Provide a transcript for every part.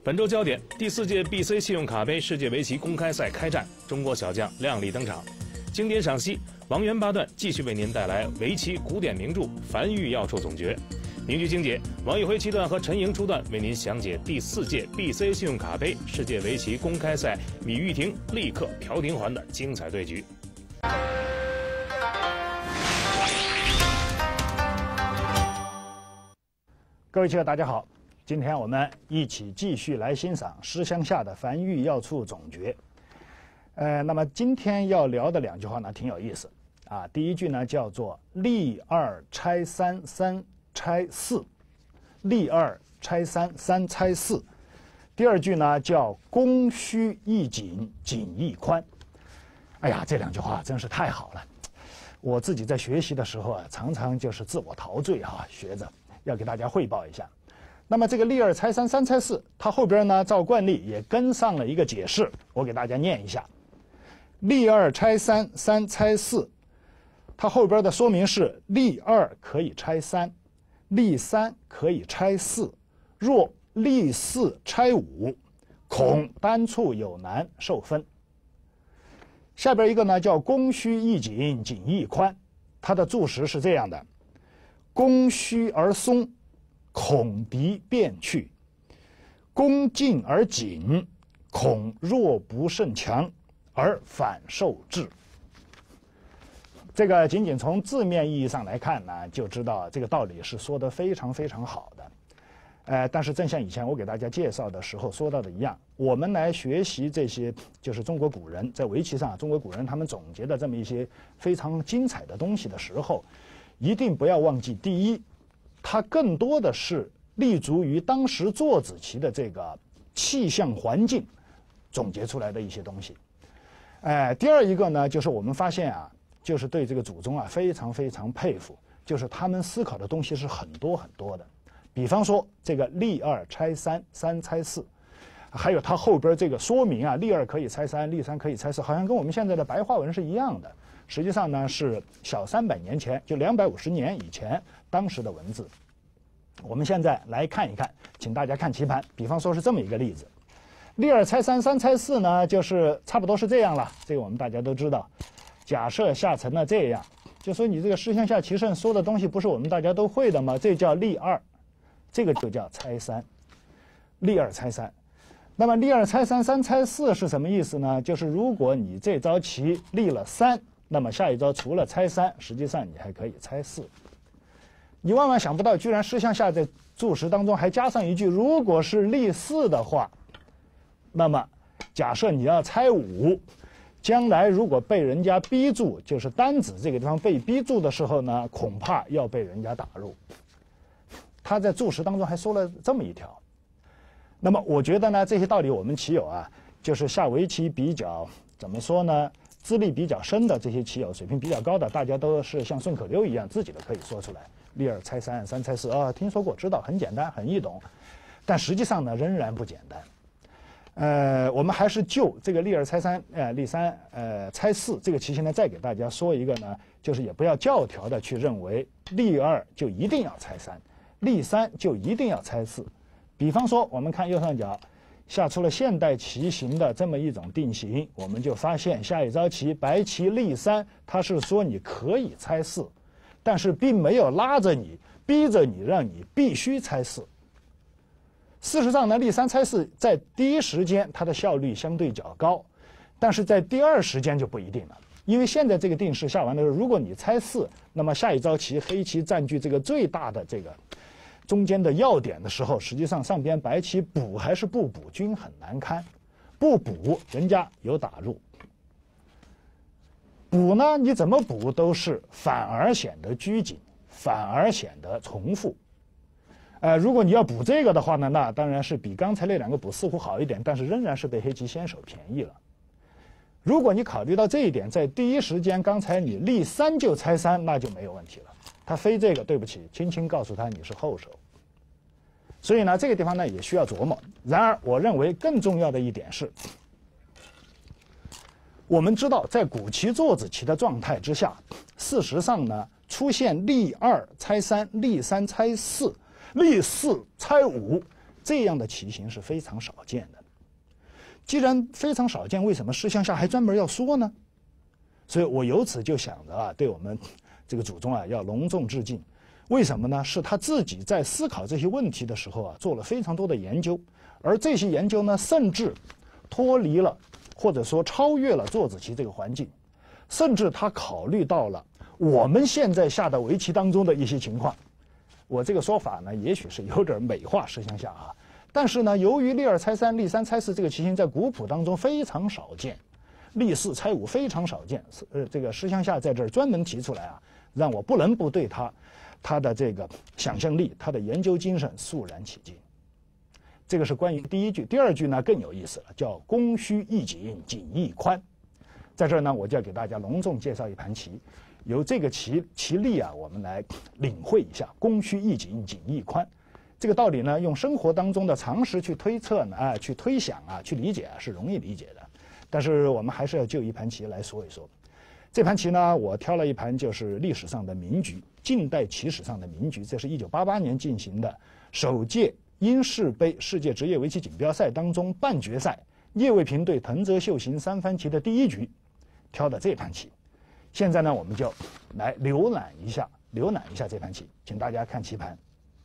本周焦点：第4届 BC 信用卡杯世界围棋公开赛开战，中国小将亮丽登场。经典赏析，王源八段继续为您带来围棋古典名著《繁育要术总诀》。名句精解，王一辉七段和陈莹初段为您详解第4届 BC 信用卡杯世界围棋公开赛米玉婷力克朴廷桓的精彩对局。 各位棋友，大家好。今天我们一起继续来欣赏施香夏的《繁育要术总诀》。那么今天要聊的两句话呢，挺有意思啊。第一句呢叫做“立2拆3，三拆4”，立2拆3，三拆4。第二句呢叫“弓虚易紧，紧易宽”。哎呀，这两句话真是太好了。我自己在学习的时候啊，常常就是自我陶醉啊，学着要给大家汇报一下。那么这个立2拆3，三拆4，它后边呢照惯例也跟上了一个解释，我给大家念一下：立2拆3，三拆4，它后边的说明是立2可以拆3，立3可以拆4，若立4拆5，恐单处有难，受分。下边一个呢叫弓虚易紧，紧易宽，它的注释是这样的：弓虚而松，恐敌变去；弓进而紧，恐弱不胜强，而反受制。这个仅仅从字面意义上来看呢，就知道这个道理是说得非常非常好的。但是正像以前我给大家介绍的时候说到的一样，我们来学习这些就是中国古人在围棋上，中国古人他们总结的这么一些非常精彩的东西的时候，一定不要忘记，第一，它更多的是立足于当时做子棋的这个气象环境总结出来的一些东西。第二一个呢，就是我们发现啊，就是对这个祖宗啊非常非常佩服，就是他们思考的东西是很多很多的。比方说这个立2拆3，三拆4，还有它后边这个说明啊，立2可以拆3，立3可以拆4，好像跟我们现在的白话文是一样的。实际上呢，是小300年前，就250年以前当时的文字。我们现在来看一看，请大家看棋盘。比方说是这么一个例子：立2拆3，三拆4呢，就是差不多是这样了。这个我们大家都知道。假设下成了这样，就说你这个施香夏棋圣说的东西不是我们大家都会的吗？这叫立2，这个就叫拆3。立2拆3。那么立2拆3，三拆4是什么意思呢？就是如果你这招棋立了3，那么下一招除了拆3，实际上你还可以拆4。你万万想不到，居然施香夏在注释当中还加上一句：如果是立4的话，那么假设你要拆5，将来如果被人家逼住，就是单子这个地方被逼住的时候呢，恐怕要被人家打入。他在注释当中还说了这么一条。那么我觉得呢，这些道理我们棋友啊，就是下围棋比较怎么说呢，资历比较深的这些棋友，水平比较高的，大家都是像顺口溜一样，自己都可以说出来。立2拆3，三拆4啊，听说过，知道，很简单，很易懂。但实际上呢，仍然不简单。我们还是就这个立2拆3，立3拆4这个棋形呢，再给大家说一个呢，就是也不要教条的去认为立2就一定要拆3，立3就一定要拆4。比方说，我们看右上角下出了现代棋形的这么一种定型，我们就发现下一招棋白棋立3，它是说你可以拆4，但是并没有拉着你逼着你让你必须拆4。事实上呢，立3拆4在第一时间它的效率相对较高，但是在第二时间就不一定了。因为现在这个定式下完的时候，如果你拆4，那么下一招棋黑棋占据这个最大的这个中间的要点的时候，实际上上边白棋补还是不补均很难堪。不补人家有打入，补呢你怎么补都是反而显得拘谨，反而显得重复。如果你要补这个的话呢，那当然是比刚才那两个补似乎好一点，但是仍然是被黑棋先手便宜了。如果你考虑到这一点，在第一时间刚才你立3就拆3，那就没有问题了。他非这个，对不起，轻轻告诉他你是后手。所以呢，这个地方呢也需要琢磨。然而，我认为更重要的一点是，我们知道在古棋做子棋的状态之下，事实上呢出现立2拆3、立3拆4、立4拆5 这样的棋形是非常少见的。既然非常少见，为什么施香夏还专门要说呢？所以我由此就想着对我们这个祖宗要隆重致敬。为什么呢？是他自己在思考这些问题的时候做了非常多的研究，而这些研究呢，甚至脱离了或者说超越了坐子棋这个环境，甚至他考虑到了我们现在下的围棋当中的一些情况。我这个说法呢，也许是有点美化施香夏但是呢，由于立二猜三、立三猜四这个棋形在古谱当中非常少见，立四猜五非常少见，这个施香夏在这儿专门提出来让我不能不对他的这个想象力、他的研究精神肃然起敬。这个是关于第一句。第二句呢更有意思了，叫供需易紧，紧易宽。在这儿呢，我就要给大家隆重介绍一盘棋，由这个棋例我们来领会一下供需易紧，紧易宽。这个道理呢，用生活当中的常识去推测呢，去推想去理解是容易理解的。但是我们还是要就一盘棋来说一说。这盘棋呢，我挑了一盘就是历史上的名局，近代棋史上的名局。这是1988年进行的首届英式杯世界职业围棋锦标赛当中半决赛，叶卫平对藤泽秀行三番棋的第一局，挑的这盘棋。现在呢，我们就来浏览一下这盘棋，请大家看棋盘。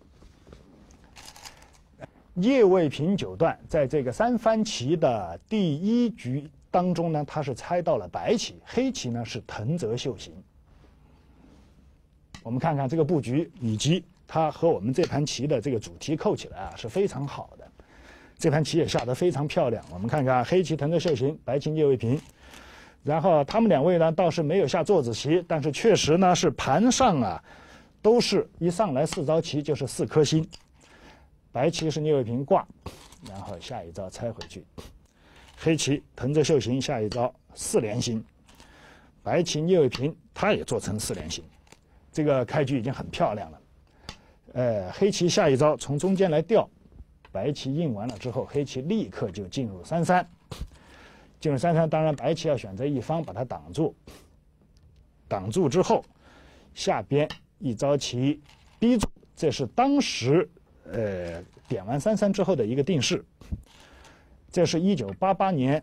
叶卫平九段在这个三番棋的第一局当中呢，他是猜到了白棋，黑棋呢是藤泽秀行。我们看看这个布局，以及它和我们这盘棋的这个主题扣起来是非常好的。这盘棋也下得非常漂亮。我们看看黑棋藤泽秀行，白棋叶卫平。然后他们两位呢倒是没有下坐子棋，但是确实呢是盘上都是一上来四招棋就是4颗星。白棋是叶卫平挂，然后下一招猜回去。黑棋藤泽秀行下一招4连星，白棋叶卫平他也做成4连星，这个开局已经很漂亮了。黑棋下一招从中间来调，白棋应完了之后，黑棋立刻就进入3-3。进入3-3，当然白棋要选择一方把它挡住，挡住之后，下边一招棋逼住，这是当时点完3-3之后的一个定式。这是1988年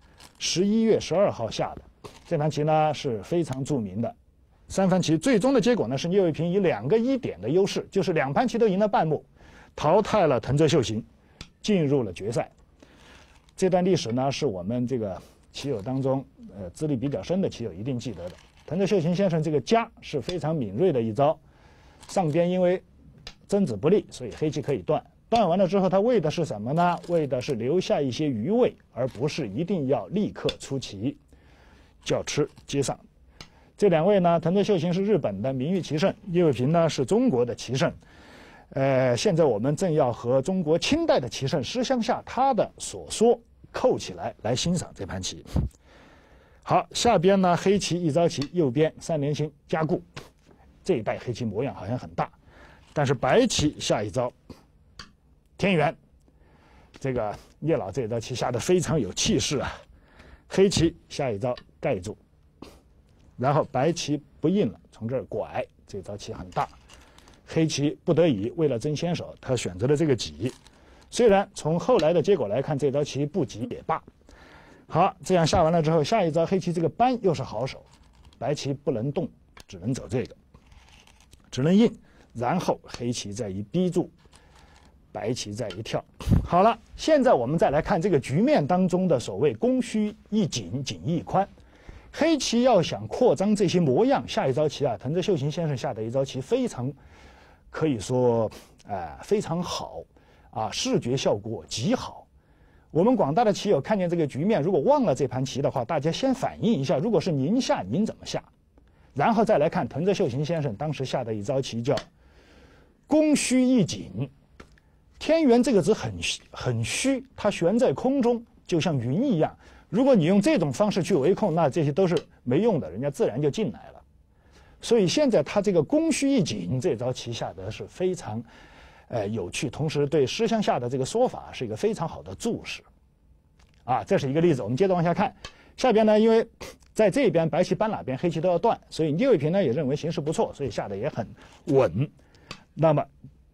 11月12号下的这盘棋呢，是非常著名的三番棋。最终的结果呢，是叶卫平以2个1点的优势，就是2盘棋都赢了半目，淘汰了藤泽秀行，进入了决赛。这段历史呢，是我们这个棋友当中资历比较深的棋友一定记得的。藤泽秀行先生这个夹是非常敏锐的一招，上边因为争子不利，所以黑棋可以断。断完了之后，他为的是什么呢？为的是留下一些余味，而不是一定要立刻出棋，叫吃接上。这两位呢，藤泽秀行是日本的名誉棋圣，叶卫平呢是中国的棋圣。现在我们正要和中国清代的棋圣施香夏他的所说扣起来欣赏这盘棋。好，下边呢黑棋一招棋，右边3连星加固。这一代黑棋模样好像很大，但是白棋下一招天元，这个叶老这一招棋下得非常有气势黑棋下一招盖住，然后白棋不应了，从这儿拐，这招棋很大。黑棋不得已为了争先手，他选择了这个挤。虽然从后来的结果来看，这招棋不挤也罢。好，这样下完了之后，下一招黑棋这个扳又是好手，白棋不能动，只能走这个，只能应。然后黑棋再一逼住，白棋再一跳。好了，现在我们再来看这个局面当中的所谓供需易紧，紧易宽。黑棋要想扩张这些模样，下一招棋藤泽秀行先生下的一招棋非常可以说非常好视觉效果极好。我们广大的棋友看见这个局面，如果忘了这盘棋的话，大家先反映一下，如果是您下，您怎么下？然后再来看藤泽秀行先生当时下的一招棋叫供需易紧。天元这个字很虚，它悬在空中，就像云一样。如果你用这种方式去围控，那这些都是没用的，人家自然就进来了。所以现在他这个供需易紧这招棋下得是非常有趣，同时对施香夏的这个说法是一个非常好的注释这是一个例子。我们接着往下看，下边呢，因为在这边白棋搬哪边黑棋都要断，所以叶卫平呢也认为形势不错，所以下的也很稳。那么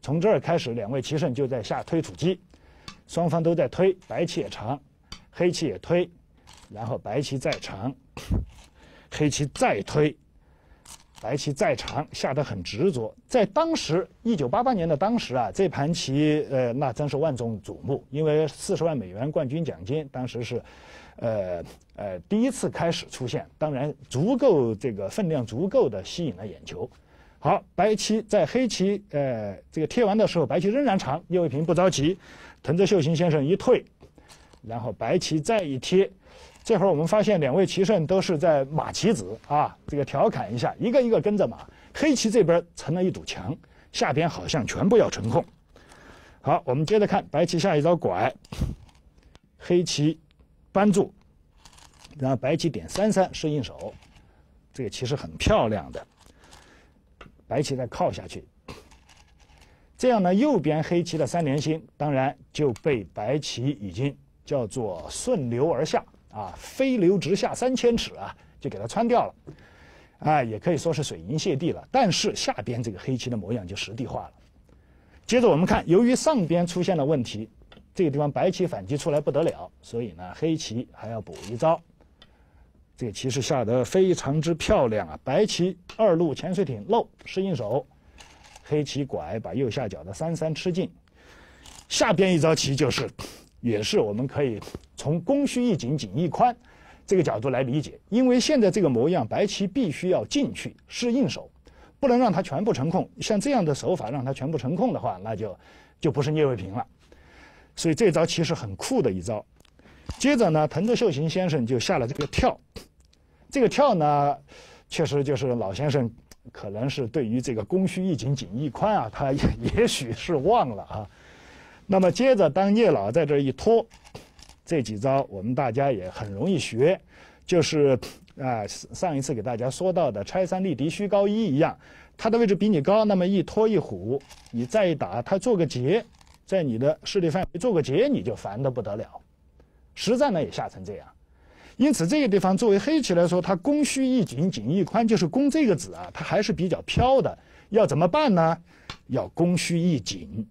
从这儿开始，两位棋圣就在下推土机，双方都在推，白棋也长，黑棋也推，然后白棋再长，黑棋再推，白棋再长，下得很执着。在当时1988年的当时啊，这盘棋那真是万众瞩目，因为40万美元冠军奖金，当时是第一次开始出现，当然足够这个分量足够的吸引了眼球。好，白棋在黑棋这个贴完的时候，白棋仍然长，叶卫平不着急，藤泽秀行先生一退，然后白棋再一贴。这会儿我们发现两位棋圣都是在马棋子啊，这个调侃一下，一个一个跟着马。黑棋这边成了一堵墙，下边好像全部要成空。好，我们接着看白棋下一招拐，黑棋扳住，然后白棋点3-3是应手，这个其实很漂亮的。白棋再靠下去，这样呢，右边黑棋的3连星当然就被白棋已经叫做顺流而下啊，飞流直下3000尺啊，就给它穿掉了，啊，也可以说是水银泻地了。但是下边这个黑棋的模样就实地化了。接着我们看，由于上边出现了问题，这个地方白棋反击出来不得了，所以呢，黑棋还要补一招。这个棋是下得非常之漂亮啊！白棋2路潜水艇漏是应手，黑棋拐把右下角的3-3吃尽。下边一招棋就是，也是我们可以从攻虚一紧，紧一宽这个角度来理解，因为现在这个模样，白棋必须要进去是应手，不能让它全部成空。像这样的手法让它全部成空的话，那就不是聂卫平了。所以这招棋是很酷的一招。接着呢，藤泽秀行先生就下了这个跳，这个跳呢，确实就是老先生可能是对于这个攻虚一紧，紧一宽啊，他也许是忘了啊。那么接着，当聂老在这一拖，这几招我们大家也很容易学，就是上一次给大家说到的拆3立敌虚高1一样，他的位置比你高，那么一拖一虎，你再一打，他做个劫，在你的势力范围做个劫，你就烦得不得了。实战呢也下成这样，因此这个地方作为黑棋来说，它攻虚一紧，紧一宽，就是攻这个子啊，它还是比较飘的。要怎么办呢？要攻虚一紧，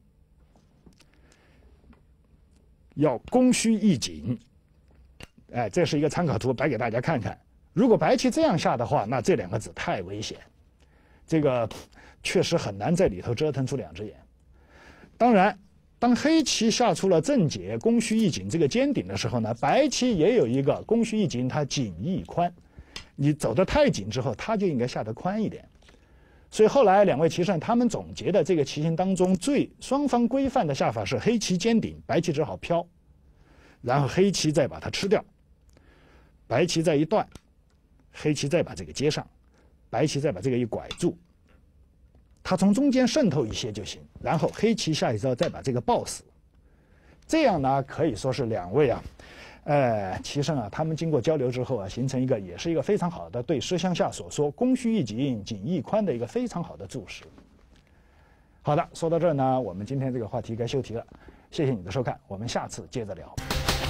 要攻虚一紧。哎，这是一个参考图，摆给大家看看。如果白棋这样下的话，那这2个子太危险，这个确实很难在里头折腾出2只眼。当然，当黑棋下出了正解攻虚一紧这个尖顶的时候呢，白棋也有一个攻虚一紧，它紧一宽，你走得太紧之后，它就应该下得宽一点。所以后来2位棋圣他们总结的这个棋形当中，双方规范的下法是黑棋尖顶，白棋只好飘，然后黑棋再把它吃掉，白棋再一断，黑棋再把这个接上，白棋再把这个一拐住，它从中间渗透一些就行，然后黑棋下一招再把这个抱死。这样呢，可以说是2位啊，棋圣啊，他们经过交流之后啊，形成一个也是一个非常好的对施香夏所说攻虚一紧，紧一宽的一个非常好的注释。好的，说到这儿呢，我们今天这个话题该休题了。谢谢你的收看，我们下次接着聊。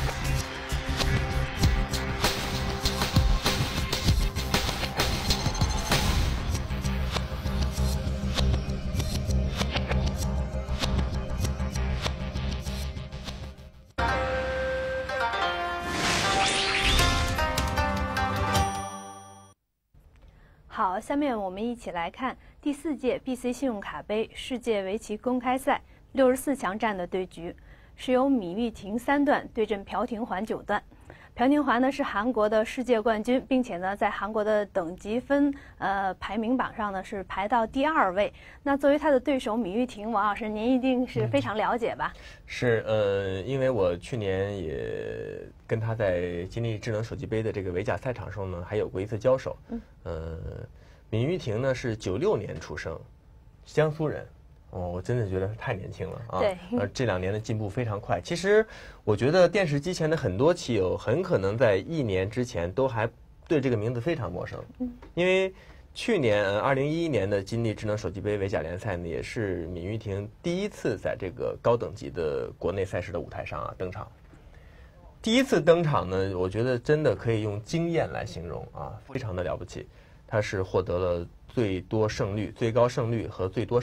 好，下面我们一起来看第4届 BC 信用卡杯世界围棋公开赛64强战的对局，是由米玉婷3段对阵朴廷桓9段。朴廷桓呢是韩国的世界冠军，并且呢在韩国的等级分排名榜上呢是排到第2位。那作为他的对手米玉婷，王老师您一定是非常了解吧？ 是，因为我去年也跟他在金立智能手机杯的这个围甲赛场上呢还有过一次交手。米玉婷呢是96年出生，江苏人。我真的觉得太年轻了啊！ 对， 这2年的进步非常快。其实，我觉得电视机前的很多棋友很可能在1年之前都还对这个名字非常陌生。因为去年2011年的金立智能手机杯围甲联赛呢，也是闵玉婷第一次在这个高等级的国内赛事的舞台上登场。第一次登场呢，我觉得真的可以用惊艳来形容啊，非常的了不起。他是获得了最多胜率、最高胜率和最多胜。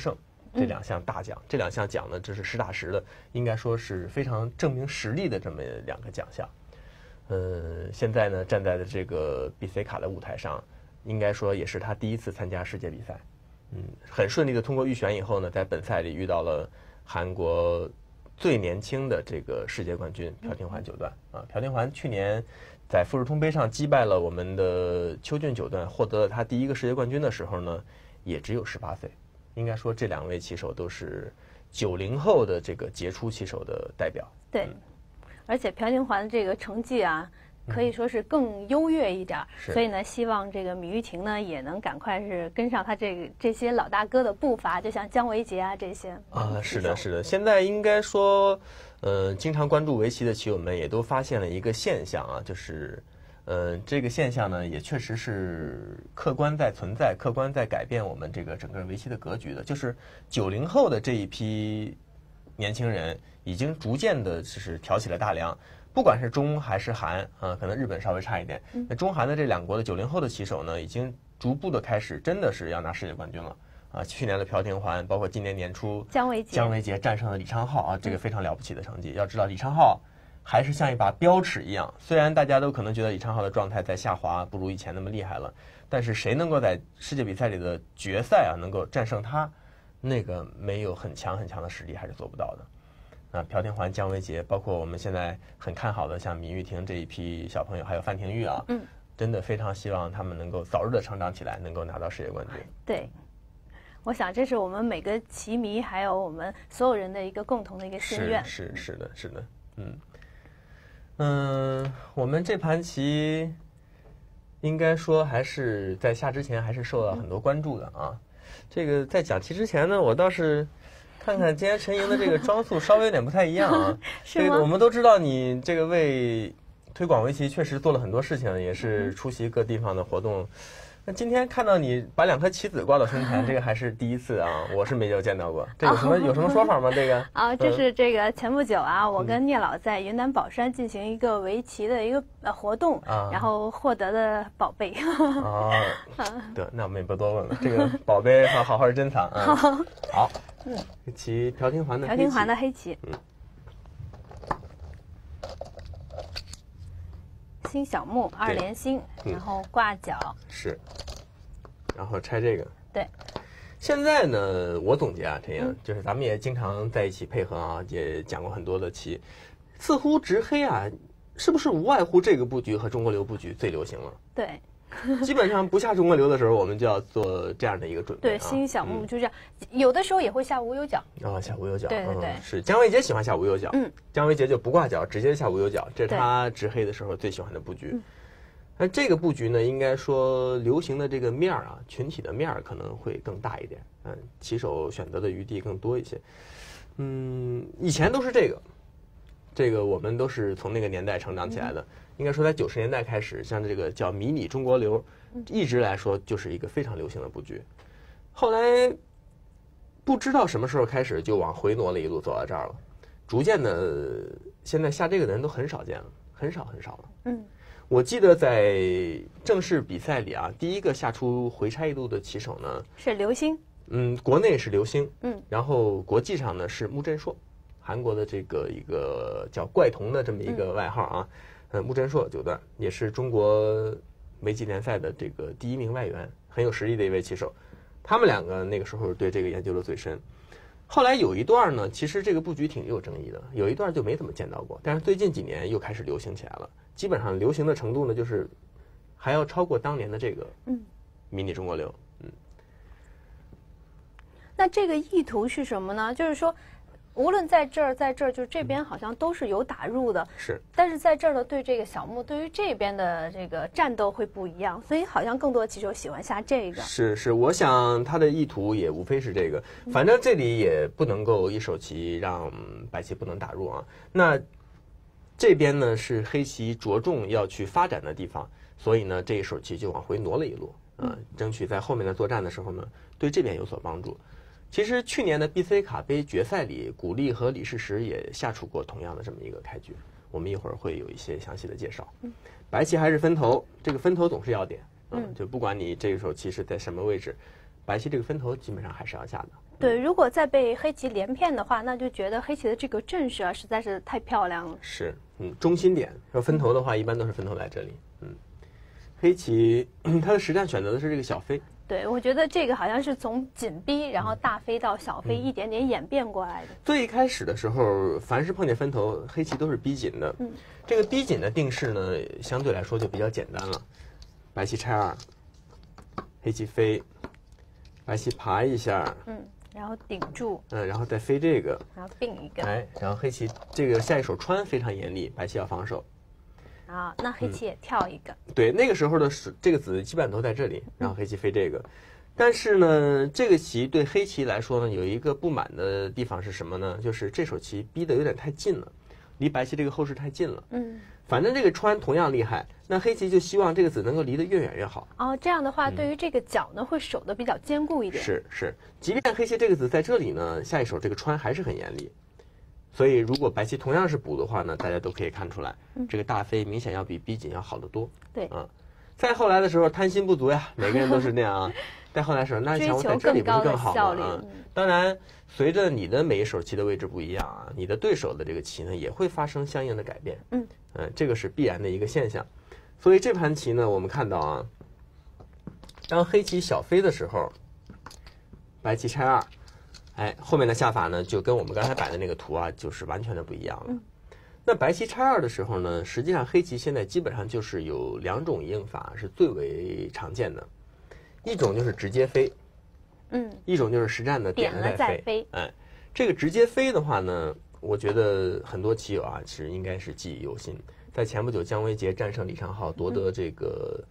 这2项大奖。这2项奖呢，这是实打实的，应该说是非常证明实力的这么2个奖项。现在呢，站在的这个比赛卡的舞台上，应该说也是他第一次参加世界比赛。很顺利的通过预选以后呢，在本赛里遇到了韩国最年轻的这个世界冠军朴廷桓9段啊。朴廷桓去年在富士通杯上击败了我们的邱俊9段，获得了他第1个世界冠军的时候呢，也只有18岁。应该说这2位棋手都是90后的这个杰出棋手的代表。 对，而且朴廷桓的这个成绩啊，可以说是更优越一点，所以呢，希望这个芈玉婷呢也能赶快是跟上他这些老大哥的步伐，就像姜维杰啊这些啊，是的，是的。现在应该说，经常关注围棋的棋友们也都发现了一个现象啊，就是，这个现象呢也确实是客观在存在，客观在改变我们这个整个围棋的格局的，就是90后的这一批年轻人已经逐渐的就是挑起了大梁。不管是中还是韩啊，可能日本稍微差一点。那中韩的这2国的90后的棋手呢，已经逐步的开始，真的是要拿世界冠军了啊！去年的朴廷桓，包括今年年初姜维杰战胜了李昌镐啊，这个非常了不起的成绩。要知道李昌镐还是像一把标尺一样，虽然大家都可能觉得李昌镐的状态在下滑，不如以前那么厉害了，但是谁能够在世界比赛里的决赛啊能够战胜他，那个没有很强的实力还是做不到的。朴廷桓、姜维杰，包括我们现在很看好的像芈玉婷这一批小朋友，还有范廷钰啊，真的非常希望他们能够早日的成长起来，能够拿到世界冠军。 对，我想这是我们每个棋迷还有我们所有人的一个共同的一个心愿。 是的，我们这盘棋应该说还是在下之前还是受到很多关注的啊。这个在讲棋之前呢，我倒是看看今天陈莹的这个装束稍微有点不太一样啊。 是吗？ 这个我们都知道你这个为推广围棋确实做了很多事情，也是出席各地方的活动。那今天看到你把2颗棋子挂到胸前，这个还是第一次啊，我是没有见到过。这有什么说法吗？这个这是这个前不久啊，我跟聂老在云南保山进行一个围棋的一个活动，然后获得的宝贝。 得，那我们也不多问了，这个宝贝好好珍藏啊。好，棋朴廷桓的黑棋。星小木2连星，然后挂角是，然后拆这个。 对， 现在呢，我总结啊，陈莹，就是咱们也经常在一起配合啊，也讲过很多的棋，似乎直黑啊，是不是无外乎这个布局和中国流布局最流行了？ 对。 基本上不下中国流的时候，我们就要做这样的一个准备。 对，星小木就这样，有的时候也会下无忧角。 下无忧角。 对， 是姜维杰喜欢下无忧角。姜维杰就不挂角，直接下无忧角，这是他直黑的时候最喜欢的布局。那这个布局呢，应该说流行的这个面啊，群体的面可能会更大一点。棋手选择的余地更多一些。以前都是这个我们都是从那个年代成长起来的。应该说，在90年代开始，像这个叫迷你中国流，一直来说就是一个非常流行的布局。后来不知道什么时候开始就往回挪了一路，走到这儿了。逐渐的，现在下这个的人都很少见了，很少了。我记得在正式比赛里啊，第一个下出回拆一路的棋手呢是刘星。 国内是刘星。然后国际上呢是穆振硕，韩国的这个一个叫怪童的这么一个外号啊。穆振硕9段也是中国围棋联赛的这个第1名外援，很有实力的一位棋手。他们2个那个时候对这个研究的最深。后来有一段呢，其实这个布局挺有争议的，有一段就没怎么见到过，但是最近几年又开始流行起来了。基本上流行的程度呢，就是还要超过当年的这个迷你中国流。 那这个意图是什么呢？就是说，无论在这儿，就这边好像都是有打入的， 是。 但是在这儿的对这个小木，对于这边的这个战斗会不一样，所以好像更多的棋手喜欢下这个。 是，我想他的意图也无非是这个，反正这里也不能够一手棋让白棋不能打入啊。那这边呢是黑棋着重要去发展的地方，所以呢这一手棋就往回挪了一路争取在后面的作战的时候呢对这边有所帮助。其实去年的 BC 卡杯决赛里，古力和李世石也下出过同样的这么一个开局，我们一会儿会有一些详细的介绍。白棋还是分头，这个分头总是要点，就不管你这手棋是在什么位置，白棋这个分头基本上还是要下的。 对，如果再被黑棋连骗的话，那就觉得黑棋的这个阵势啊，实在是太漂亮了。 是，中心点要分头的话，一般都是分头在这里。黑棋它的实战选择的是这个小飞。 对，我觉得这个好像是从紧逼，然后大飞到小飞，一点点演变过来的。 最一开始的时候，凡是碰见分头，黑棋都是逼紧的。这个逼紧的定式呢，相对来说就比较简单了。白棋拆2，黑棋飞，白棋爬一下， 然后顶住， 然后再飞这个， 然后并一个， 然后黑棋这个下一手穿非常严厉，白棋要防守。 啊，那黑棋也跳一个。 对，那个时候的这个子基本上都在这里，然后黑棋飞这个。但是呢，这个棋对黑棋来说呢，有一个不满的地方是什么呢？就是这手棋逼得有点太近了，离白棋这个后势太近了。反正这个穿同样厉害，那黑棋就希望这个子能够离得越远越好。 哦，这样的话，对于这个角呢，会守得比较坚固一点。 是，即便黑棋这个子在这里呢，下一手这个穿还是很严厉。所以如果白棋同样是补的话呢，大家都可以看出来，这个大飞明显要比逼紧要好得多。 对， 再后来的时候贪心不足呀，每个人都是那样啊。再后来的时候，那想我在这里不是更好吗？当然，随着你的每一手棋的位置不一样啊，你的对手的这个棋呢也会发生相应的改变。这个是必然的一个现象。所以这盘棋呢，我们看到啊，当黑棋小飞的时候，白棋拆2，后面的下法呢就跟我们刚才摆的那个图啊，就是完全的不一样了。那白棋拆2的时候呢，实际上黑棋现在基本上就是有2种应法是最为常见的，一种就是直接飞，一种就是实战的点了再飞。这个直接飞的话呢，我觉得很多棋友啊应该是记忆犹新。在前不久姜维杰战胜李昌镐夺得这个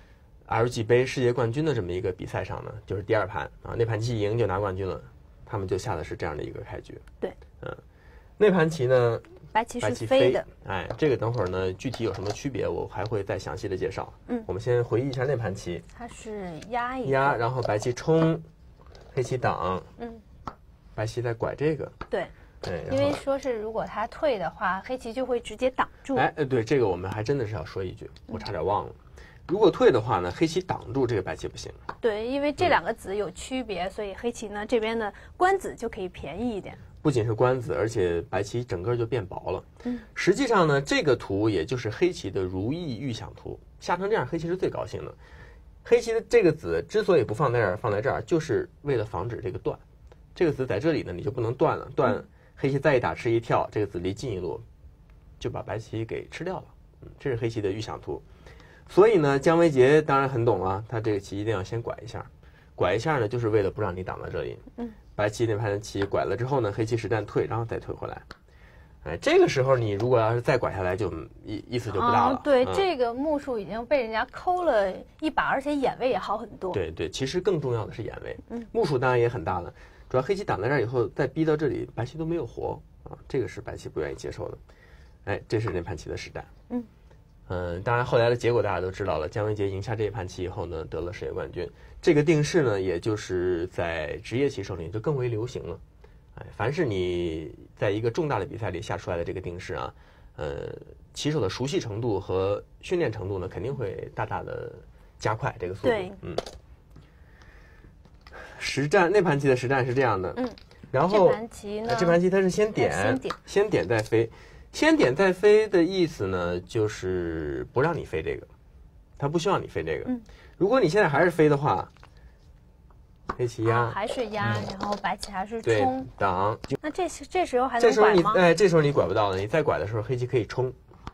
LG 杯世界冠军的这么一个比赛上呢，就是第2盘啊，那盘棋一赢就拿冠军了，他们就下的是这样的一个开局。 对， 那盘棋呢， 白棋是飞的。 这个等会儿呢，具体有什么区别，我还会再详细的介绍。我们先回忆一下那盘棋， 它是压， 然后白棋冲，黑棋挡，白棋再拐这个。 对，因为说是如果他退的话，黑棋就会直接挡住。 对，这个我们还真的是要说一句，我差点忘了。如果退的话呢，黑棋挡住这个白棋不行。对， 因为这2个子有区别，所以黑棋呢这边的官子就可以便宜一点。 不仅是官子，而且白棋整个就变薄了。实际上呢，这个图也就是黑棋的如意预想图，下成这样，黑棋是最高兴的。黑棋的这个子之所以不放在这儿，放在这儿，就是为了防止这个断。这个子在这里呢，你就不能断了，断黑棋再一打吃一跳，这个子离近一路，就把白棋给吃掉了。这是黑棋的预想图。所以呢，姜维杰当然很懂啊，他这个棋一定要先拐一下，拐一下呢，就是为了不让你挡到这里。白棋那盘的棋拐了之后呢，黑棋实战退，然后再退回来。这个时候你如果要是再拐下来，就意思就不大了。 对，这个目数已经被人家抠了一把，而且眼位也好很多。 对，其实更重要的是眼位。目数当然也很大了，主要黑棋挡在这儿以后，再逼到这里，白棋都没有活啊，这个是白棋不愿意接受的。这是那盘棋的实战。当然后来的结果大家都知道了，姜维杰赢下这一盘棋以后呢，得了世界冠军。这个定式呢，也就是在职业棋手里就更为流行了。凡是你在一个重大的比赛里下出来的这个定式啊，棋手的熟悉程度和训练程度呢，肯定会大大的加快这个速度。 对， 实战那盘棋的实战是这样的，然后这盘棋它是先点再飞。先点再飞的意思呢，就是不让你飞这个，他不希望你飞这个。如果你现在还是飞的话，黑棋压， 还是压，然后白棋还是冲挡。 那这时候还能拐吗？ 这时候你拐不到了，你再拐的时候，黑棋可以冲。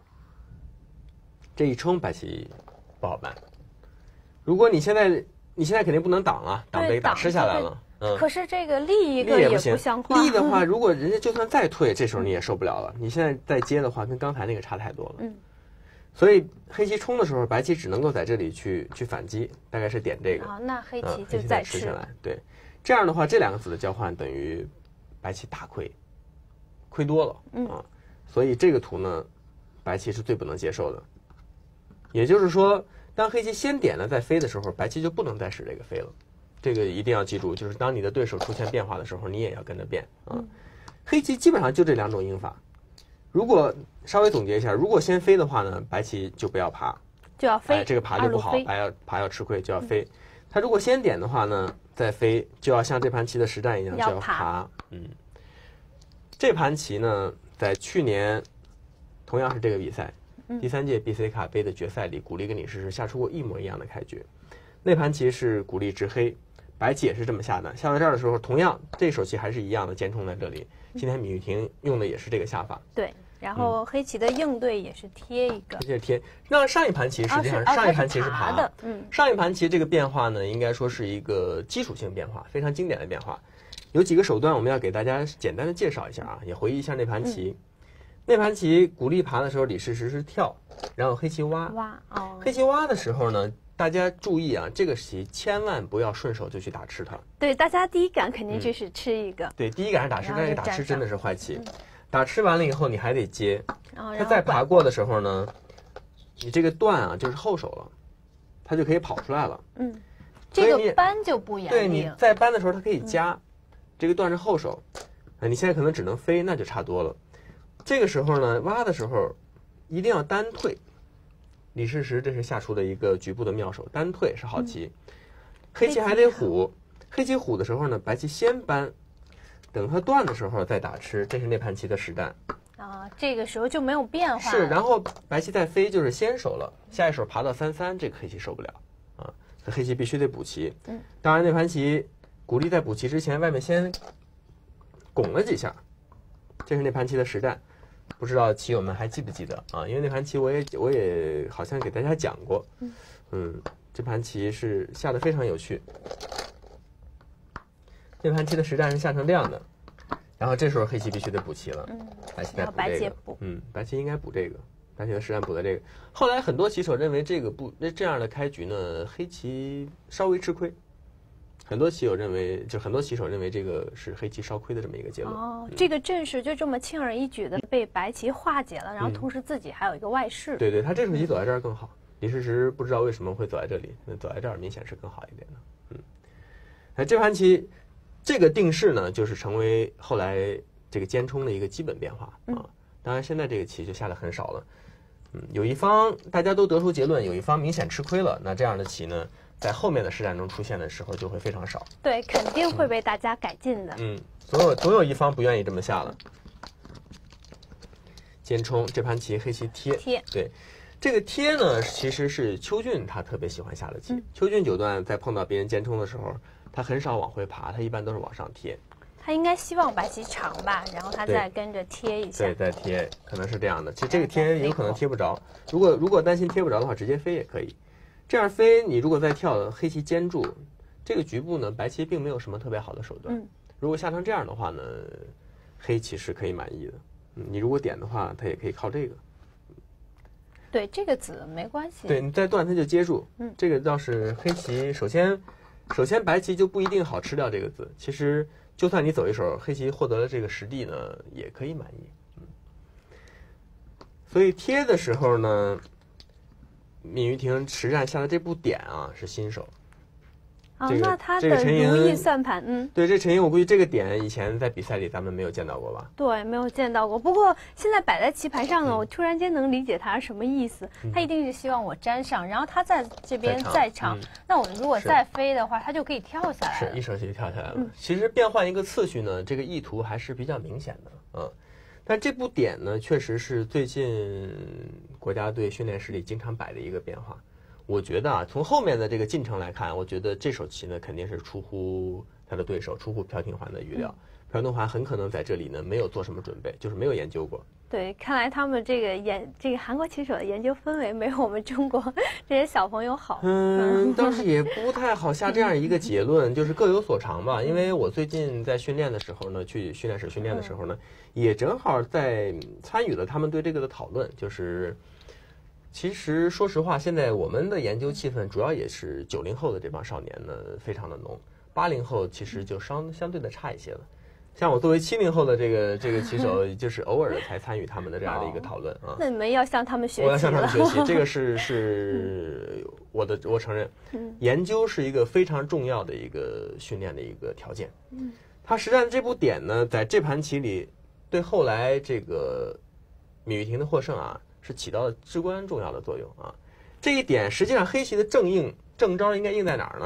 这一冲，白棋不好办。如果你现在肯定不能挡啊，挡被打吃下来了。 可是这个立一个也不像话。 立的话，如果人家就算再退，这时候你也受不了了。你现在再接的话，跟刚才那个差太多了。所以黑棋冲的时候，白棋只能够在这里去反击，大概是点这个。 那黑棋就再吃下来。对，这样的话，这2个子的交换等于白棋大亏，亏多了。所以这个图呢，白棋是最不能接受的。也就是说，当黑棋先点了再飞的时候，白棋就不能再使这个飞了。这个一定要记住，就是当你的对手出现变化的时候，你也要跟着变啊。黑棋基本上就这2种应法。如果稍微总结一下，如果先飞的话呢，白棋就不要爬， 就要飞， 这个爬就不好，爬要吃亏就要飞。 他如果先点的话呢，再飞就要像这盘棋的实战一样，就要爬。这盘棋呢，在去年同样是这个比赛，第3届 BC 卡杯的决赛里，古力跟李世石下出过一模一样的开局。那盘棋是古力执黑，白棋也是这么下的。下到这儿的时候，同样这手棋还是一样的，尖冲在这里。今天芈玉婷用的也是这个下法。 对，然后黑棋的应对也是贴一个。 这是贴。那上一盘棋实际上上一盘棋是爬的。 上一盘棋这个变化呢，应该说是一个基础性变化，非常经典的变化。有几个手段我们要给大家简单的介绍一下啊，也回忆一下那盘棋。那盘棋古力爬的时候，李世石是跳，然后黑棋挖。黑棋挖的时候呢，大家注意啊，这个棋千万不要顺手就去打吃它。 对，大家第一感肯定就是吃一个。 对，第一感是打吃，但是打吃真的是坏棋。打吃完了以后，你还得接。它再爬过的时候呢，你这个段啊就是后手了，它就可以跑出来了。 这个搬就不严。 对，你在搬的时候它可以加，这个段是后手，你现在可能只能飞，那就差多了。这个时候呢，挖的时候一定要单退。李世石这是下出的一个局部的妙手，单退是好棋。黑棋还得虎，黑棋虎的时候呢，白棋先搬，等它断的时候再打吃，这是那盘棋的实战。 这个时候就没有变化。 是，然后白棋再飞就是先手了，下一手爬到3-3，这个黑棋受不了啊，这黑棋必须得补棋。当然那盘棋古力在补棋之前，外面先拱了几下，这是那盘棋的实战。不知道棋友们还记不记得啊？因为那盘棋我也好像给大家讲过。这盘棋是下的非常有趣。那盘棋的实战是下成这样的，然后这时候黑棋必须得补棋了。白棋再补这个。白棋应该补这个，白棋的实战补的这个。后来很多棋手认为这样的开局呢，黑棋稍微吃亏。很多棋手认为这个是黑棋稍亏的这么一个结论。 这个阵势就这么轻而易举的被白棋化解了，然后同时自己还有一个外势。 对，他这手棋走在这儿更好。李世石不知道为什么会走在这里，走在这儿明显是更好一点的。这盘棋这个定式呢，就是成为后来这个尖冲的一个基本变化啊。当然现在这个棋就下的很少了。有一方大家都得出结论，有一方明显吃亏了，那这样的棋呢，在后面的实战中出现的时候就会非常少。 对，肯定会被大家改进的。 总有一方不愿意这么下了。尖冲这盘棋黑棋贴。对，这个贴呢，其实是邱俊他特别喜欢下的棋。邱俊九段在碰到别人尖冲的时候，他很少往回爬，他一般都是往上贴。 他应该希望白棋长吧，然后他再跟着贴一下。 对，再贴，可能是这样的。其实这个贴有可能贴不着，如果担心贴不着的话，直接飞也可以。这样飞，你如果再跳，黑棋坚住，这个局部呢，白棋并没有什么特别好的手段。如果下成这样的话呢，黑棋是可以满意的。你如果点的话，它也可以靠这个。 对，这个子没关系。 对，你再断它就接住。这个倒是黑棋，首先白棋就不一定好吃掉这个子。其实就算你走一手，黑棋获得了这个实地呢，也可以满意。所以贴的时候呢，芈玉婷实战下的这步点啊是新手。 那他的如意算盘， 对，这陈莹我估计这个点以前在比赛里咱们没有见到过吧？ 对，没有见到过。不过现在摆在棋盘上呢，我突然间能理解他什么意思。他一定是希望我粘上，然后他在这边再长，那我如果再飞的话，他就可以跳下来了。 是一手棋跳下来了。其实变换一个次序呢，这个意图还是比较明显的。但这步点呢，确实是最近国家队训练室里经常摆的一个变化。我觉得啊，从后面的这个进程来看，我觉得这手棋呢肯定是出乎他的对手，出乎朴廷桓的预料。朴廷桓很可能在这里呢没有做什么准备，就是没有研究过。 对，看来他们这个韩国棋手的研究氛围没有我们中国这些小朋友好。 倒是也不太好下这样一个结论，就是各有所长吧。因为我最近在训练的时候呢，去训练室训练的时候呢，也正好在参与了他们对这个的讨论，就是。其实说实话，现在我们的研究气氛主要也是90后的这帮少年呢，非常的浓。80后其实就相对的差一些了。像我作为70后的这个棋手，就是偶尔才参与他们的这样的一个讨论啊。 那你们要向他们学习。 我要向他们学习，这个是我承认，研究是一个非常重要的一个训练的一个条件。他实战这步点呢，在这盘棋里，对后来这个芈玉婷的获胜啊。是起到了至关重要的作用啊！这一点实际上黑棋的正招应该应在哪儿呢？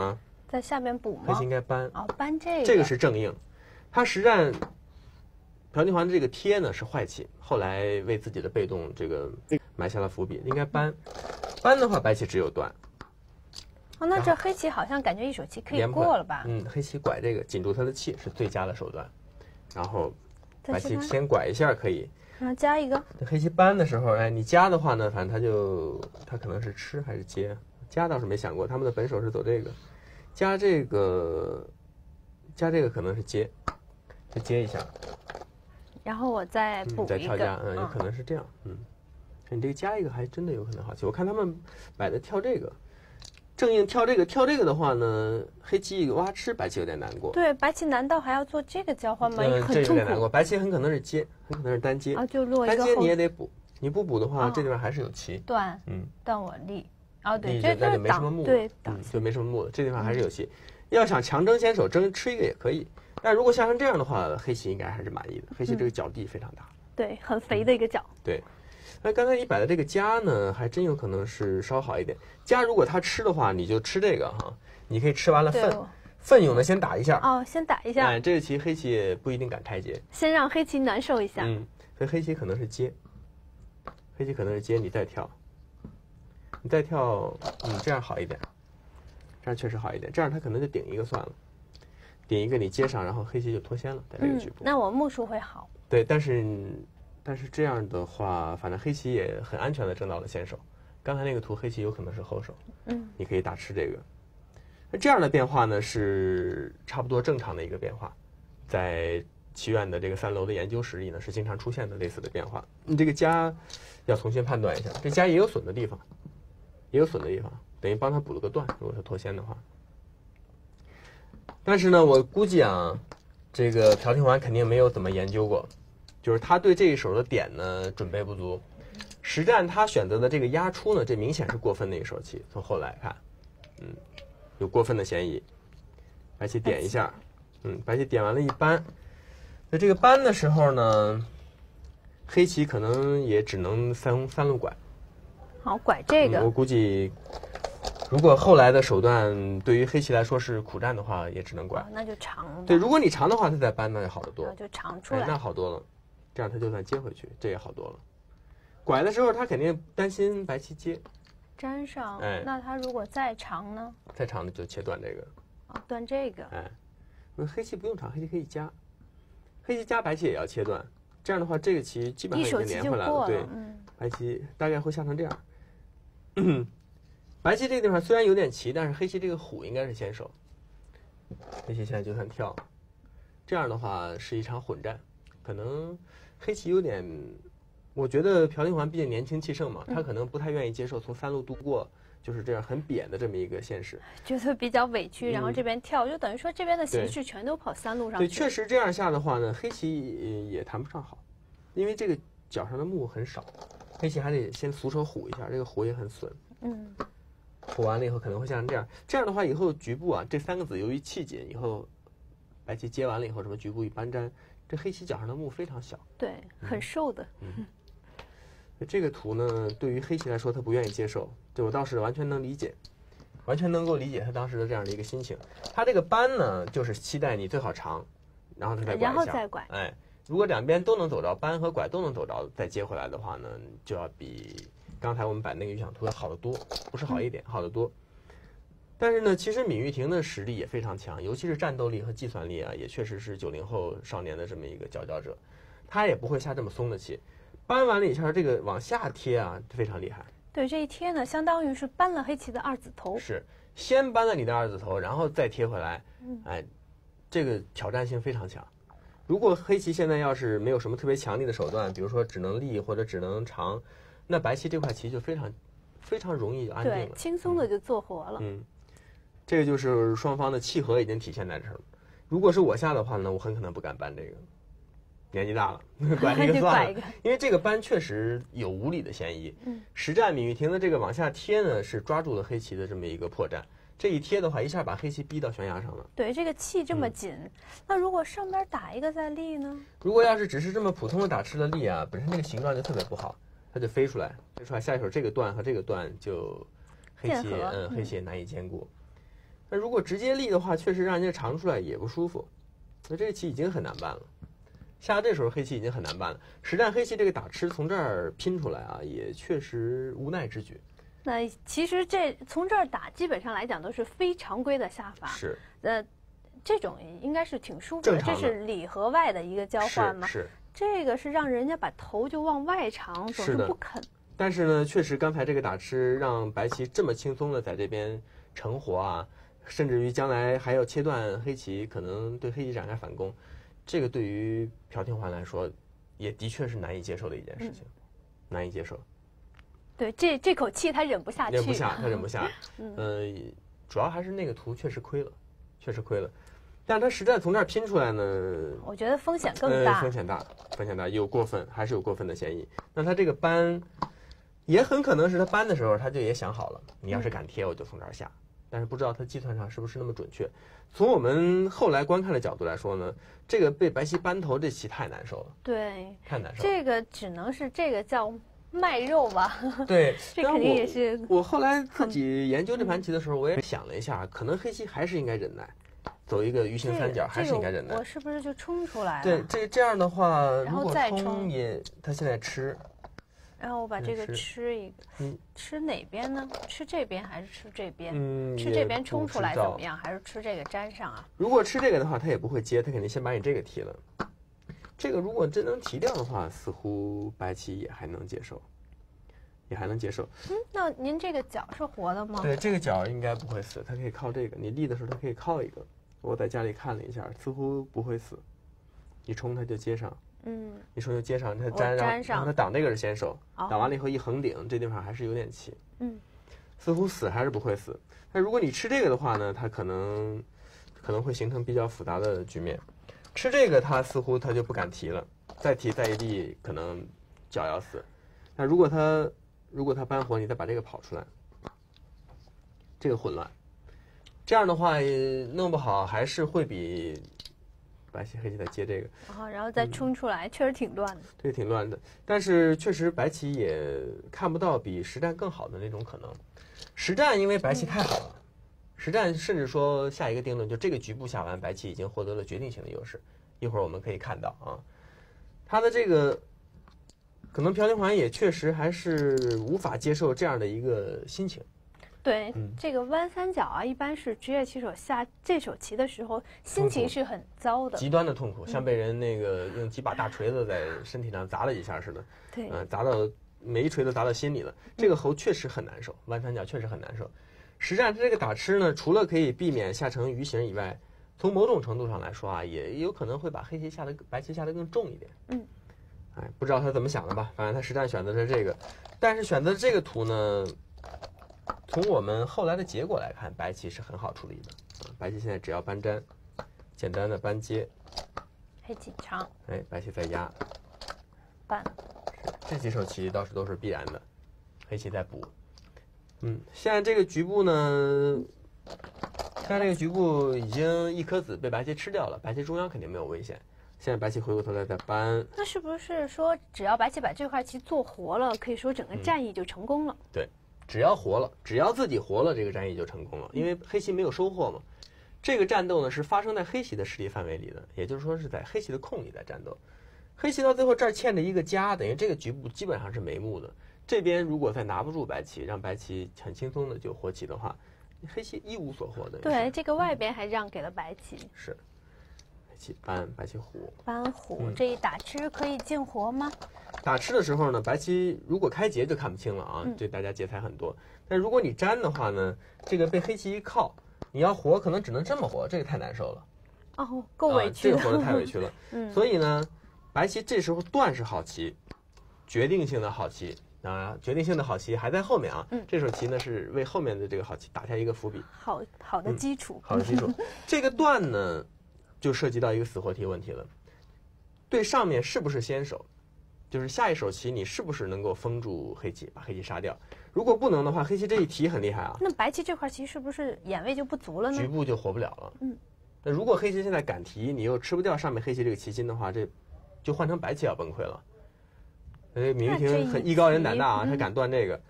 在下边补吗？ 黑棋应该搬。 哦，搬这个。 这个是正应，他实战朴廷桓的这个贴呢是坏棋，后来为自己的被动这个埋下了伏笔，应该搬。搬的话，白棋只有断。 哦，那这黑棋好像感觉一手棋可以过了吧？ 黑棋拐这个紧住他的气是最佳的手段，然后白棋先拐一下可以。 然后加一个。 黑棋搬的时候，哎，你加的话呢，反正他可能是吃还是接？加倒是没想过，他们的本手是走这个，加这个可能是接，再接一下。 然后我再补一个， 再跳加，有可能是这样，你这个加一个还真的有可能好棋。我看他们摆的跳这个，正应跳这个的话呢，黑棋一个挖吃，白棋有点难过。 对，白棋难道还要做这个交换吗？ 这有点难过。白棋很可能是接，很可能是单接啊，就落一个单接你也得补，你不补的话，这地方还是有棋。 断，断我立。哦，对， 那就没什么目， 对， 就没什么目了。这地方还是有棋。要想强争先手，吃一个也可以。但如果下成这样的话，黑棋应该还是满意的。黑棋这个角地非常大， 对，很肥的一个角。 对，那刚才你摆的这个加呢，还真有可能是稍好一点。加如果他吃的话，你就吃这个哈，你可以吃完了奋勇的先打一下。 哦，先打一下。 哎，这个棋黑棋也不一定敢拆解， 先让黑棋难受一下。 所以黑棋可能是接，黑棋可能是接，你再跳，这样好一点，这样确实好一点，这样他可能就顶一个算了。顶一个你接上，然后黑棋就脱先了，在这个局部。 那我目数会好。 对，但是这样的话，反正黑棋也很安全的争到了先手。刚才那个图黑棋有可能是后手，你可以大吃这个。那这样的变化呢是差不多正常的一个变化，在棋院的这个3楼的研究室里呢是经常出现的类似的变化。你这个加要重新判断一下，这加也有损的地方，等于帮他补了个断，如果他脱先的话。但是呢，我估计啊，这个朴廷桓肯定没有怎么研究过，就是他对这一手的点呢准备不足。实战他选择的这个压出呢，这明显是过分的一手棋。从后来看，有过分的嫌疑。白棋点一下，白棋点完了一搬。在这个搬的时候呢，黑棋可能也只能三路拐。 好，拐这个。 我估计。如果后来的手段对于黑棋来说是苦战的话，也只能拐。 那就长了。 对，如果你长的话，它再搬那就好得多。 就长出来。 那好多了，这样他就算接回去，这也好多了。拐的时候他肯定担心白棋接， 粘上。那他如果再长呢？ 再长的就切断这个。 断这个。 黑棋不用长，黑棋可以加，黑棋加白棋也要切断。这样的话，这个棋基本上已经连回来了。对，白棋大概会下成这样。白棋这个地方虽然有点棋，但是黑棋这个虎应该是先手。黑棋现在就算跳，这样的话是一场混战，可能黑棋有点，我觉得朴廷桓毕竟年轻气盛嘛，他可能不太愿意接受从3路度过，就是这样很扁的这么一个现实， 觉得比较委屈，然后这边跳，就等于说这边的形势全都跑3路上去。 对，确实这样下的话呢，黑棋也谈不上好，因为这个角上的目很少，黑棋还得先俗手虎一下，这个虎也很损。虎完了以后可能会像这样，这样的话以后局部啊这3个子由于气紧，以后白棋接完了以后什么局部一搬粘，这黑棋角上的目非常小， 对，很瘦的。 这个图呢，对于黑棋来说他不愿意接受，对我倒是完全能理解，完全能够理解他当时的这样的一个心情。他这个搬呢，就是期待你最好长，然后他再拐一下， 然后再拐。 如果两边都能走着，搬和拐都能走着，再接回来的话呢，就要比刚才我们摆那个预想图要好得多，不是好一点，好得多。但是呢，其实闵玉婷的实力也非常强，尤其是战斗力和计算力啊，也确实是90后少年的这么一个佼佼者。他也不会下这么松的棋，搬完了以下这个往下贴啊，非常厉害。 对，这一贴呢，相当于是搬了黑棋的2子头。 是，先搬了你的2子头，然后再贴回来，这个挑战性非常强。如果黑棋现在要是没有什么特别强力的手段，比如说只能立或者只能长，那白棋这块棋就非常容易安定了， 对，轻松的就做活了。 这个就是双方的契合已经体现在这儿了。如果是我下的话呢，我很可能不敢搬这个，年纪大了，拐一个算了，因为这个搬确实有无理的嫌疑。实战闵玉婷的这个往下贴呢，是抓住了黑棋的这么一个破绽。这一贴的话，一下把黑棋逼到悬崖上了。 对，这个气这么紧，那如果上边打一个再立呢？ 如果要是只是这么普通的打吃了立啊，本身这个形状就特别不好，它就飞出来，下一手这个段和这个段就黑棋黑棋也难以兼顾。 那如果直接立的话，确实让人家尝出来也不舒服。那这个棋已经很难办了，下这时候黑棋已经很难办了。实战黑棋这个打吃从这儿拼出来啊，也确实无奈之举。 那其实从这儿打，基本上来讲都是非常规的下法。 是。 这种应该是挺舒服的，这是里和外的一个交换吗？ 是。 这个是让人家把头就往外长，总是不肯。 但是呢，确实刚才这个打吃让白棋这么轻松的在这边成活啊，甚至于将来还要切断黑棋，可能对黑棋展开反攻，这个对于朴廷桓来说，也的确是难以接受的一件事情，难以接受。 对，这口气他忍不下去， 他忍不下。主要还是那个图确实亏了，确实亏了。但是他实战从这儿拼出来呢， 我觉得风险更大， 风险大，有过分，还是有过分的嫌疑。那他这个搬，也很可能是他搬的时候他就也想好了，你要是敢贴，我就从这儿下。但是不知道他计算上是不是那么准确。从我们后来观看的角度来说呢，这个被白棋扳头这棋太难受了， 对， 太难受了。 这个只能是这个叫卖肉吧？ 对， 这肯定也是。 我后来自己研究这盘棋的时候，我也想了一下，可能黑棋还是应该忍耐。走一个鱼形三角还是应该忍耐。 我是不是就冲出来了？ 对，这样的话， 然后再冲也，他现在吃。 然后我把这个吃一个，吃哪边呢？吃这边还是吃这边？吃这边冲出来怎么样？还是吃这个粘上啊？ 如果吃这个的话，他也不会接，他肯定先把你这个提了。这个如果真能提掉的话，似乎白棋也还能接受。 那您这个角是活的吗？ 对，这个角应该不会死，它可以靠这个。你立的时候，它可以靠一个。我在家里看了一下，似乎不会死。一冲它就接上，一冲就接上，它粘上，然后它挡这个是先手，挡完了以后一横顶，这地方还是有点气，似乎死还是不会死。但如果你吃这个的话呢，它可能会形成比较复杂的局面。吃这个它似乎它就不敢提了，再提再一立可能脚要死。那如果它扳活，你再把这个跑出来，这个混乱。这样的话，弄不好还是会比白棋黑棋再接这个， 然后再冲出来，确实挺乱的。 这个挺乱的，但是确实白棋也看不到比实战更好的那种可能。实战因为白棋太好了，实战甚至说下一个定论，就这个局部下完，白棋已经获得了决定性的优势。一会儿我们可以看到啊，他的这个可能朴廷桓也确实还是无法接受这样的一个心情。 对，这个弯三角啊，一般是职业棋手下这手棋的时候，心情是很糟的， 极端的痛苦，像被人那个用几把大锤子在身体上砸了一下似的。 对， 砸到每一锤子砸到心里了。这个猴确实很难受，弯三角确实很难受。实战这个打吃呢，除了可以避免下成鱼形以外，从某种程度上来说啊，也有可能会把白棋下得更重一点。不知道他怎么想的吧，反正他实战选择是这个，但是选择这个图呢，从我们后来的结果来看，白棋是很好处理的。白棋现在只要搬粘，简单的搬接， 黑棋长， 白棋再压， 搬， 这几手棋倒是都是必然的，黑棋再补。现在这个局部呢，已经一颗子被白棋吃掉了，白棋中央肯定没有危险。现在白棋回过头来再搬， 那是不是说只要白棋把这块棋做活了，可以说整个战役就成功了？ 对，只要活了，只要自己活了，这个战役就成功了，因为黑棋没有收获嘛。这个战斗呢是发生在黑棋的势力范围里的，也就是说是在黑棋的空里在战斗。黑棋到最后这儿欠着一个家，等于这个局部基本上是没目的。这边如果再拿不住白棋，让白棋很轻松的就活棋的话，黑棋一无所获的。 对，这个外边还让给了白棋。 是。搬白棋虎， 搬虎这一打吃可以进活吗？ 打吃的时候呢，白棋如果开劫就看不清了啊，对大家劫财很多。但如果你粘的话呢，这个被黑棋一靠，你要活可能只能这么活，这个太难受了。 够委屈了，这个活得太委屈了。所以呢，白棋这时候断是好棋，决定性的好棋。决定性的好棋还在后面啊。这手棋呢是为后面的这个好棋打下一个伏笔， 好的基础。 好的基础。这个断呢，就涉及到一个死活题问题了，对上面是不是先手，就是下一手棋你是不是能够封住黑棋，把黑棋杀掉？如果不能的话，黑棋这一提很厉害啊。 那白棋这块棋是不是眼位就不足了呢？ 局部就活不了了。那如果黑棋现在敢提，你又吃不掉上面黑棋这个棋筋的话，这就换成白棋要崩溃了。闵玉婷很艺高人胆大啊，他敢断这个。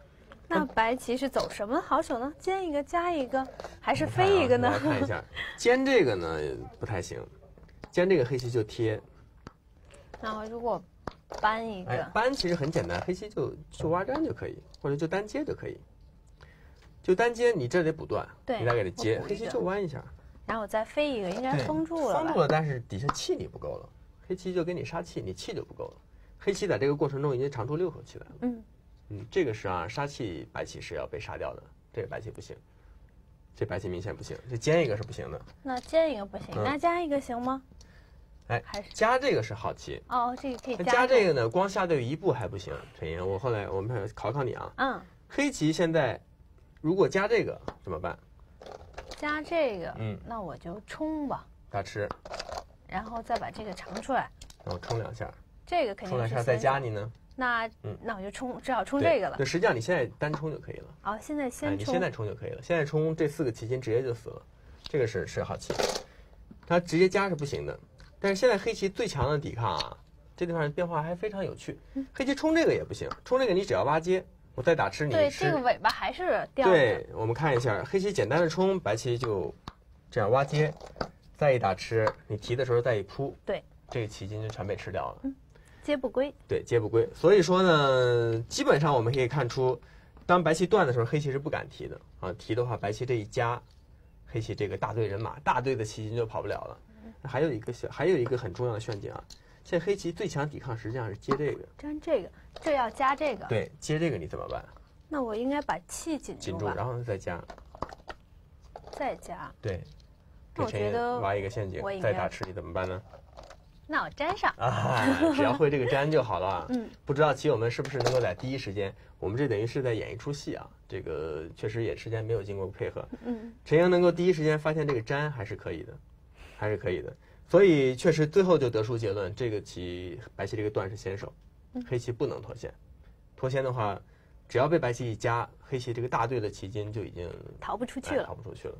那白棋是走什么好手呢？尖一个加一个，还是飞一个呢？ 来看一下，尖这个呢不太行，尖这个黑棋就贴。 然后如果搬一个， 搬其实很简单，黑棋就挖粘就可以，或者就单接就可以。就单接，你这得补断， 对， 你再给它接，黑棋就弯一下。 然后我再飞一个，应该封住了吧？ 封住了，但是底下气力不够了，黑棋就给你杀气，你气就不够了。黑棋在这个过程中已经长出6口气来了。这个是杀气，白棋是要被杀掉的，这个白棋不行，这白棋明显不行，这尖一个是不行的。 那尖一个不行，那加一个行吗？ 还是加这个是好棋哦，这个可以加这个呢，光下对一步还不行。陈莹，我们考考你啊。黑棋现在如果加这个怎么办？ 加这个，那我就冲吧， 大吃， 然后再把这个长出来， 然后冲2下， 这个肯定是冲2下再加你呢？ 那我就只好冲这个了。 对，实际上你现在单冲就可以了。 哦，现在先冲， 你现在冲就可以了。现在冲这4个棋筋直接就死了，这个是好棋。它直接加是不行的，但是现在黑棋最强的抵抗啊，这地方变化还非常有趣。黑棋冲这个也不行，冲这个你只要挖接，我再打吃你。 对，这个尾巴还是掉的。 对，我们看一下，黑棋简单的冲，白棋就这样挖接，再一打吃，你提的时候再一扑， 对， 这个棋筋就全被吃掉了。 接不归， 对，接不归。所以说呢，基本上我们可以看出，当白棋断的时候，黑棋是不敢提的啊。提的话，白棋这一夹，黑棋这个大队人马，大队的棋筋就跑不了了。还有一个很重要的陷阱啊，现在黑棋最强抵抗实际上是接这个， 粘这个，这要加这个。 对，接这个你怎么办？ 那我应该把气紧住，然后再加， 再加。 对， 我觉得挖一个陷阱，再打吃你怎么办呢？ 那我粘上只要会这个粘就好了。不知道棋友们是不是能够在第一时间，我们这等于是在演一出戏啊，这个确实也时间没有经过配合。陈莹能够第一时间发现这个粘还是可以的，还是可以的。所以确实最后就得出结论，这个棋白棋这个断是先手，黑棋不能脱先。脱先的话，只要被白棋一夹，黑棋这个大队的棋筋就已经逃不出去了， 逃不出去了。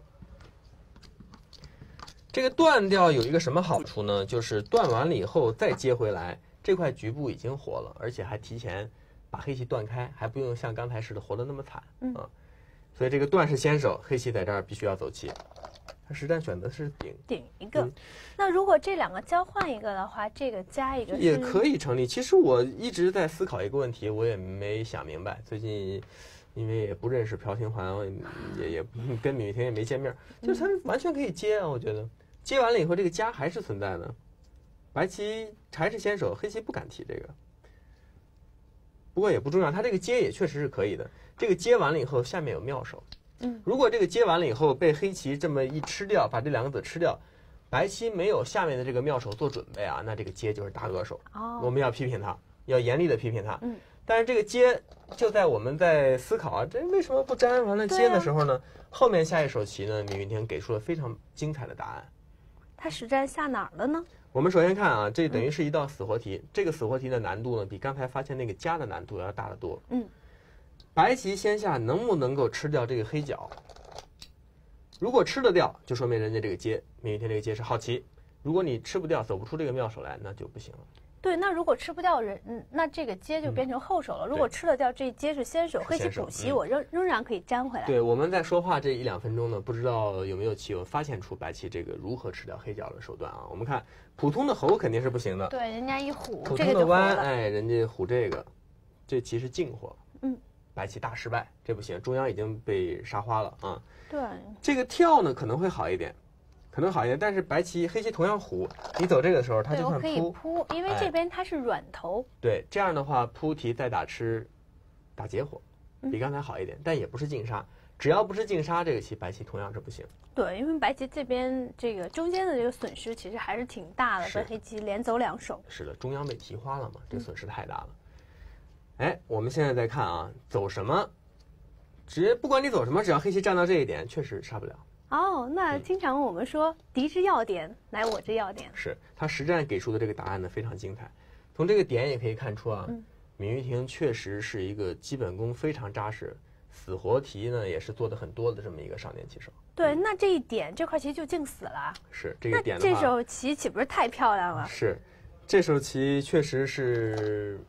这个断掉有一个什么好处呢？就是断完了以后再接回来，这块局部已经活了，而且还提前把黑棋断开，还不用像刚才似的活得那么惨啊。所以这个断是先手，黑棋在这儿必须要走棋。他实战选择是顶一个。那如果这2个交换一个的话，这个加一个也可以成立。其实我一直在思考一个问题，我也没想明白。最近因为也不认识朴廷桓，也跟闵玉婷也没见面，就是他完全可以接啊，我觉得。接完了以后，这个加还是存在的，白棋还是先手，黑棋不敢提这个。不过也不重要，他这个接也确实是可以的。这个接完了以后，下面有妙手。如果这个接完了以后被黑棋这么一吃掉，把这2个子吃掉，白棋没有下面的这个妙手做准备啊，那这个接就是大恶手。我们要批评他，要严厉的批评他。但是这个接就在我们在思考啊，这为什么不粘完了接的时候呢？后面下一手棋呢，闵玉婷给出了非常精彩的答案。 他实战下哪儿了呢？ 我们首先看啊，这等于是一道死活题。这个死活题的难度呢，比刚才发现那个加的难度要大得多。白棋先下能不能够吃掉这个黑角？如果吃得掉，就说明人家这个接，闵玉婷这个接是好棋。如果你吃不掉，走不出这个妙手来，那就不行了。 对，那如果吃不掉那这个接就变成后手了。如果吃得掉，这一接是先手，黑棋补棋，我仍然可以粘回来。 对，我们在说话这1-2分钟呢，不知道有没有棋友发现出白棋这个如何吃掉黑角的手段啊？我们看普通的猴肯定是不行的， 对，人家一虎， 普通的弯，人家虎这棋是净活，白棋大失败，这不行，中央已经被杀花了啊。 对， 这个跳呢可能会好一点。但是黑棋同样虎，你走这个的时候，它就算可以扑，因为这边它是软头。 对，这样的话扑提再打吃，打结火，比刚才好一点，但也不是净杀。只要不是净杀，这个棋白棋同样是不行。 对，因为白棋这边这个中间的这个损失其实还是挺大的，被黑棋连走2手。 是的，中央被提花了嘛，这损失太大了。我们现在再看啊，走什么？不管你走什么，只要黑棋站到这一点，确实杀不了。 那经常我们说敌之要点，乃我之要点。 是他实战给出的这个答案呢非常精彩，从这个点也可以看出啊，闵玉婷确实是一个基本功非常扎实，死活题呢也是做的很多的这么一个少年棋手。 对，那这一点这块棋就净死了。 是这个点的话， 这手棋岂不是太漂亮了？ 是，这手棋确实是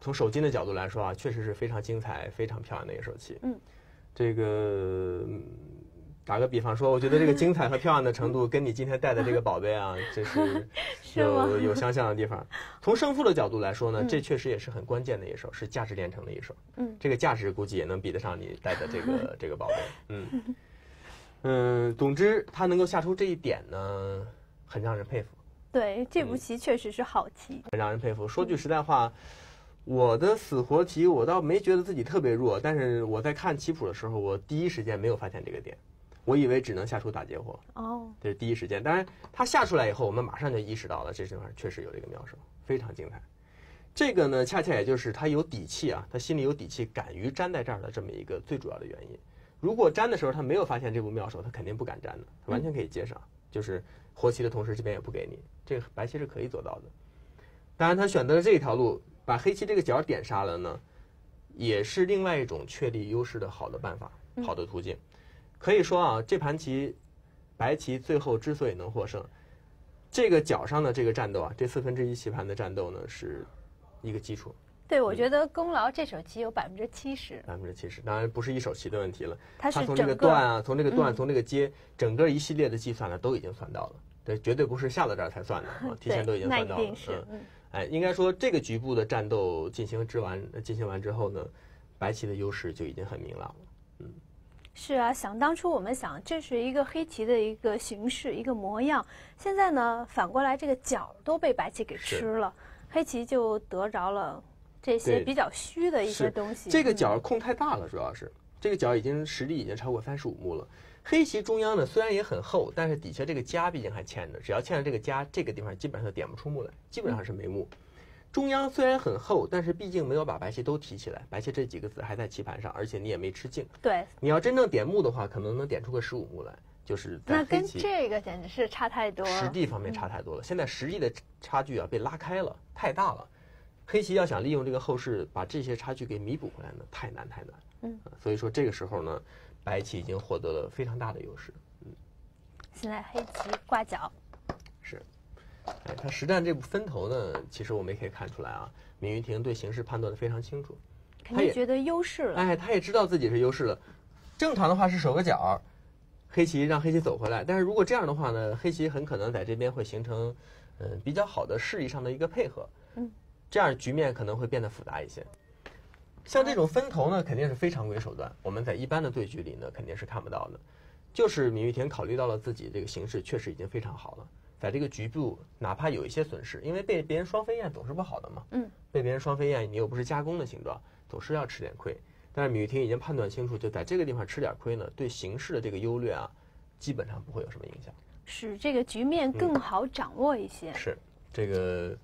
从手筋的角度来说啊，确实是非常精彩、非常漂亮的一个手棋。这个打个比方说，我觉得这个精彩和漂亮的程度，跟你今天带的这个宝贝啊，这是有相像的地方。从胜负的角度来说呢，这确实也是很关键的一手，是价值连城的一手。这个价值估计也能比得上你带的这个宝贝。总之他能够下出这一点呢，很让人佩服。 对，这步棋确实是好棋， 很让人佩服。说句实在话，我的死活棋我倒没觉得自己特别弱，但是我在看棋谱的时候，我第一时间没有发现这个点，我以为只能下出打劫活。这是第一时间。当然他下出来以后，我们马上就意识到了这地方确实有这个妙手，非常精彩。这个呢，恰恰也就是他有底气啊，他心里有底气，敢于粘在这儿的这么一个最主要的原因。如果粘的时候他没有发现这步妙手，他肯定不敢粘的，他完全可以接上，就是活棋的同时这边也不给你，这个白棋是可以做到的。当然他选择了这条路，把黑棋这个角点杀了呢，也是另外一种确立优势的好的办法，好的途径。可以说啊，这盘棋白棋最后之所以能获胜，这个角上的这个战斗啊，这1/4棋盘的战斗呢，是一个基础。 对，我觉得功劳这手棋有70%。 70%，当然不是一手棋的问题了， 它是从这个段啊，从这个段，从这个接，整个一系列的计算呢，都已经算到了。对，绝对不是下到这儿才算的啊，提前都已经算到了。 那一定是。 应该说这个局部的战斗进行完之后呢，白棋的优势就已经很明朗了。 是啊，想当初我们想这是一个黑棋的一个形式，一个模样，现在呢反过来这个角都被白棋给吃了，黑棋就得着了这些比较虚的一些东西。 这个角空太大了，主要是这个角实力已经超过35目了。黑棋中央呢虽然也很厚，但是底下这个夹毕竟还嵌着，只要嵌着这个夹，这个地方基本上点不出目来，基本上是没目。中央虽然很厚，但是毕竟没有把白棋都提起来，白棋这几个子还在棋盘上，而且你也没吃净。 对， 你要真正点目的话，可能能点出个15目来，就是在那跟这个简直是差太多了， 实地方面差太多了。现在实力的差距啊被拉开了，太大了。黑棋要想利用这个后势把这些差距给弥补回来呢，太难。所以说这个时候呢，白棋已经获得了非常大的优势。 现在黑棋挂角。 是。他实战这步分头呢，其实我们也可以看出来啊，闵玉婷对形势判断的非常清楚， 肯定觉得优势了。 他也知道自己是优势了。正常的话是守个角，黑棋让黑棋走回来，但是如果这样的话呢，黑棋很可能在这边会形成比较好的势力上的一个配合，这样局面可能会变得复杂一些。像这种分头呢，肯定是非常规手段，我们在一般的对局里呢肯定是看不到的。就是闵玉婷考虑到了自己这个形势确实已经非常好了，在这个局部哪怕有一些损失，因为被别人双飞燕总是不好的嘛，被别人双飞燕你又不是加工的形状，总是要吃点亏。但是闵玉婷已经判断清楚，就在这个地方吃点亏呢，对形势的这个优劣啊，基本上不会有什么影响， 使这个局面更好掌握一些。 是这个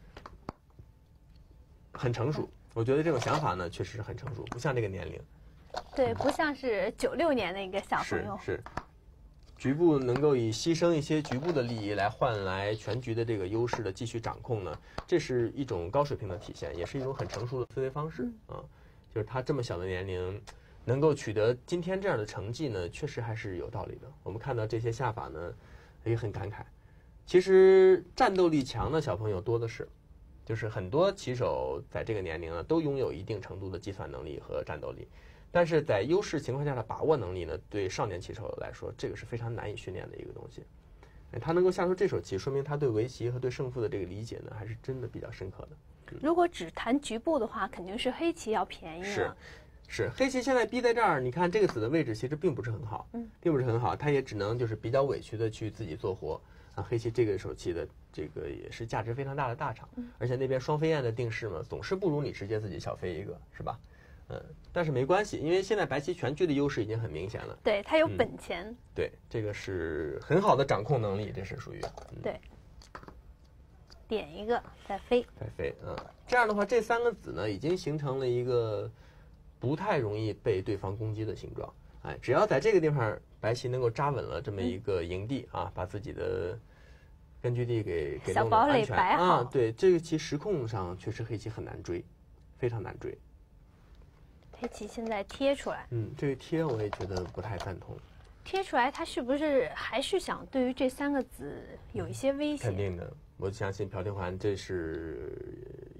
很成熟，我觉得这种想法呢确实是很成熟，不像这个年龄。 对，不像是96年的一个小朋友。 是。局部能够以牺牲一些局部的利益来换来全局的这个优势的继续掌控呢，这是一种高水平的体现，也是一种很成熟的思维方式啊。就是他这么小的年龄能够取得今天这样的成绩呢，确实还是有道理的。我们看到这些下法呢，也很感慨。其实战斗力强的小朋友多的是，就是很多棋手在这个年龄呢都拥有一定程度的计算能力和战斗力。但是在优势情况下的把握能力呢，对少年棋手来说，这个是非常难以训练的一个东西。他能够下出这手棋，说明他对围棋和对胜负的这个理解呢，还是真的比较深刻的。 如果只谈局部的话，肯定是黑棋要便宜了。 是黑棋现在逼在这儿，你看这个子的位置其实并不是很好，并不是很好，他也只能就是比较委屈的去自己做活啊。黑棋这个手棋的这个也是价值非常大的大场，而且那边双飞燕的定式嘛，总是不如你直接自己小飞一个，是吧？但是没关系，因为现在白棋全局的优势已经很明显了。 对，它有本钱。 对，这个是很好的掌控能力，这是属于。 对。点一个，再飞。 这样的话，这3个子呢，已经形成了一个不太容易被对方攻击的形状。只要在这个地方，白棋能够扎稳了这么一个营地啊，把自己的根据地给小堡垒摆好。 对，这个棋时控上确实黑棋很难追，非常难追。 黑棋现在贴出来， 这个贴我也觉得不太赞同。 贴出来，他是不是还是想对于这3个子有一些威胁？ 肯定的，我相信朴廷桓这是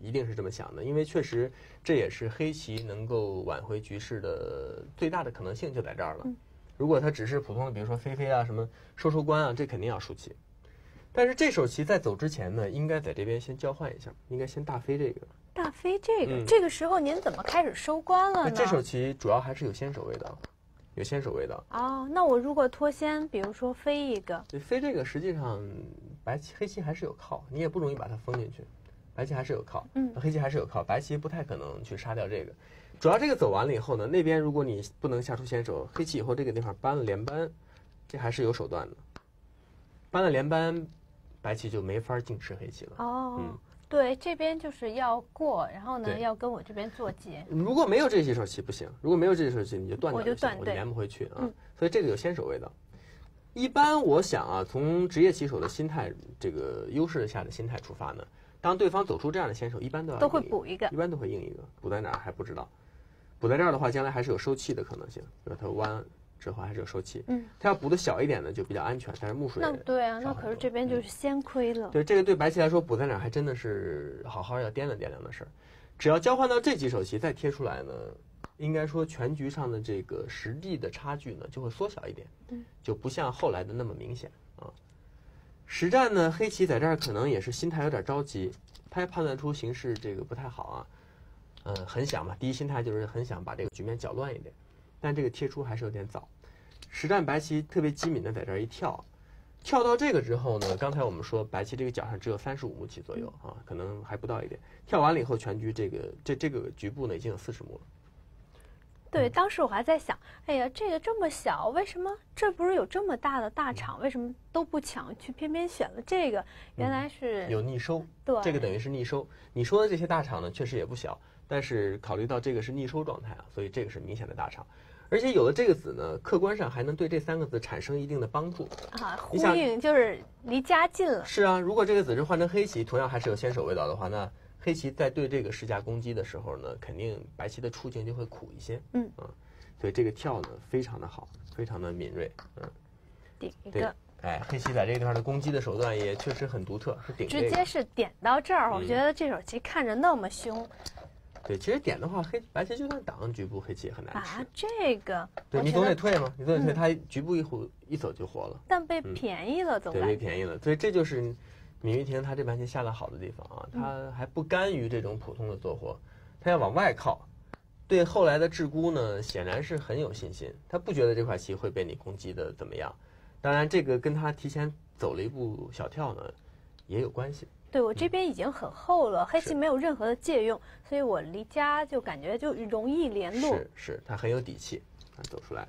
一定是这么想的，因为确实这也是黑棋能够挽回局势的最大的可能性就在这儿了。如果他只是普通的，比如说飞飞啊、什么收官啊，这肯定要输棋。但是这手棋在走之前呢，应该在这边先交换一下，应该先大飞这个。 大飞这个，这个时候您怎么开始收官了呢？ 这手棋主要还是有先手味道，有先手味道。 哦，那我如果脱先，比如说飞一个， 对，飞这个实际上黑棋还是有靠，你也不容易把它封进去。白棋还是有靠，黑棋还是有靠，白棋不太可能去杀掉这个。主要这个走完了以后呢，那边如果你不能下出先手，黑棋以后这个地方搬了连扳，这还是有手段的。搬了连扳，白棋就没法净吃黑棋了。 哦，对，这边就是要过，然后呢要跟我这边做劫。 如果没有这几手棋不行，如果没有这几手棋你就断掉， 我就连不回去啊。所以这个有先手味道。一般我想啊，从职业棋手的心态这个优势下的心态出发呢，当对方走出这样的先手，一般都会补一个， 一般都会应一个，补在哪儿还不知道。补在这儿的话，将来还是有收气的可能性，比如它弯之后还是有收气。它要补的小一点呢，就比较安全，但是木水那对啊，那可是这边就是先亏了。 对，这个对白棋来说，补在哪儿还真的是好好要掂量掂量的事儿。只要交换到这几手棋再贴出来呢，应该说全局上的这个实际的差距呢就会缩小一点，就不像后来的那么明显啊。实战呢，黑棋在这儿可能也是心态有点着急，他也判断出形势这个不太好啊。很想嘛，第一心态就是很想把这个局面搅乱一点，但这个贴出还是有点早。实战白棋特别机敏的在这儿一跳，跳到这个之后呢，刚才我们说白棋这个角上只有35目棋左右啊，可能还不到一点。跳完了以后，全局这个局部呢已经有40目了。 对，当时我还在想，哎呀，这个这么小，为什么这不是有这么大的大场，为什么都不抢，去偏偏选了这个？原来是有逆收， 对， 这个等于是逆收。你说的这些大场呢，确实也不小，但是考虑到这个是逆收状态啊，所以这个是明显的大场。而且有了这个子呢，客观上还能对这3个子产生一定的帮助啊，呼应就是离家近了。 是啊，如果这个子是换成黑棋，同样还是有先手味道的话，那黑棋在对这个施加攻击的时候呢，肯定白棋的处境就会苦一些。所以这个跳呢非常的好，非常的敏锐。 顶一个。 黑棋在这个地方的攻击的手段也确实很独特，是顶、这个。 直接是点到这儿，我觉得这手棋看着那么凶。 对，其实点的话，白棋就算挡局部，黑棋也很难吃。 啊，这个。 对，你总得退嘛，你总得退，它局部一走就活了。 但被便宜了，总对，被便宜了。所以这就是闵玉婷她这盘棋下的好的地方啊，她还不甘于这种普通的做活，她要往外靠。对后来的鹧鸪呢，显然是很有信心，他不觉得这块棋会被你攻击的怎么样。当然，这个跟他提前走了一步小跳呢，也有关系。 对，我这边已经很厚了，黑棋没有任何的借用，所以我离家就感觉就容易联络。 是，他很有底气，他走出来。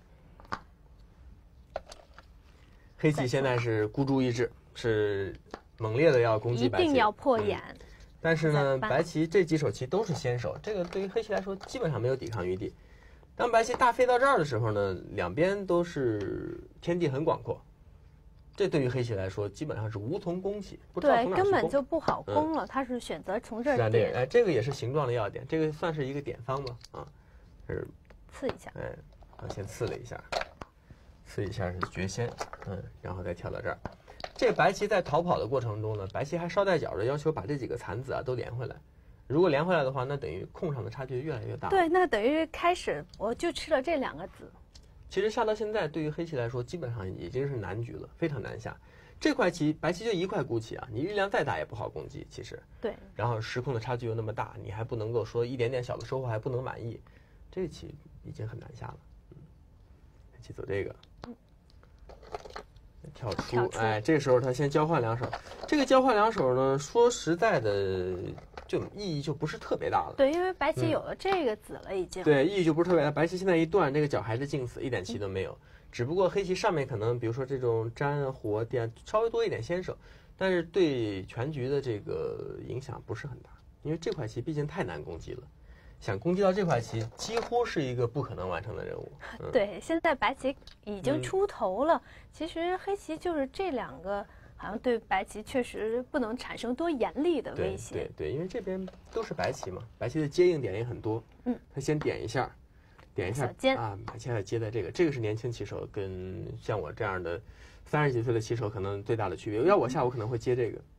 黑棋现在是孤注一掷，是猛烈的要攻击白棋， 一定要破眼。 但是呢，白棋这几手棋都是先手，这个对于黑棋来说基本上没有抵抗余地。当白棋大飞到这儿的时候呢，两边都是天地很广阔，这对于黑棋来说基本上是无从攻起，不知道从哪去攻， 根本就不好攻了。他是选择从这儿点， 这个也是形状的要点，这个算是一个点方吧，是刺一下， 先刺了一下，刺一下是绝先，然后再跳到这儿。这白棋在逃跑的过程中呢，白棋还捎带脚的要求把这几个残子都连回来。如果连回来的话，那等于空上的差距越来越大。 对，那等于开始我就吃了这2个子。 其实下到现在，对于黑棋来说，基本上已经是难局了，非常难下。这块棋，白棋就一块孤棋啊，你力量再大也不好攻击。其实， 对。 然后时空的差距又那么大，你还不能够说一点点小的收获还不能满意，这棋已经很难下了。黑棋走这个。跳出，这个时候他先交换2手，这个交换2手呢，说实在的，就意义就不是特别大了。 对，因为白棋有了这个子了，已经。 对，意义就不是特别大。白棋现在一断，这个角还是静死，一点棋都没有。只不过黑棋上面可能，比如说这种粘啊、活电稍微多一点先手，但是对全局的这个影响不是很大，因为这块棋毕竟太难攻击了。想攻击到这块棋，几乎是一个不可能完成的任务。 对，现在白棋已经出头了。其实黑棋就是这2个，好像对白棋确实不能产生多严厉的威胁。 对，因为这边都是白棋嘛，白棋的接应点也很多。他先点一下啊，白棋还接在这个是年轻棋手跟像我这样的30几岁的棋手可能最大的区别。要我下，我可能会接这个。 那不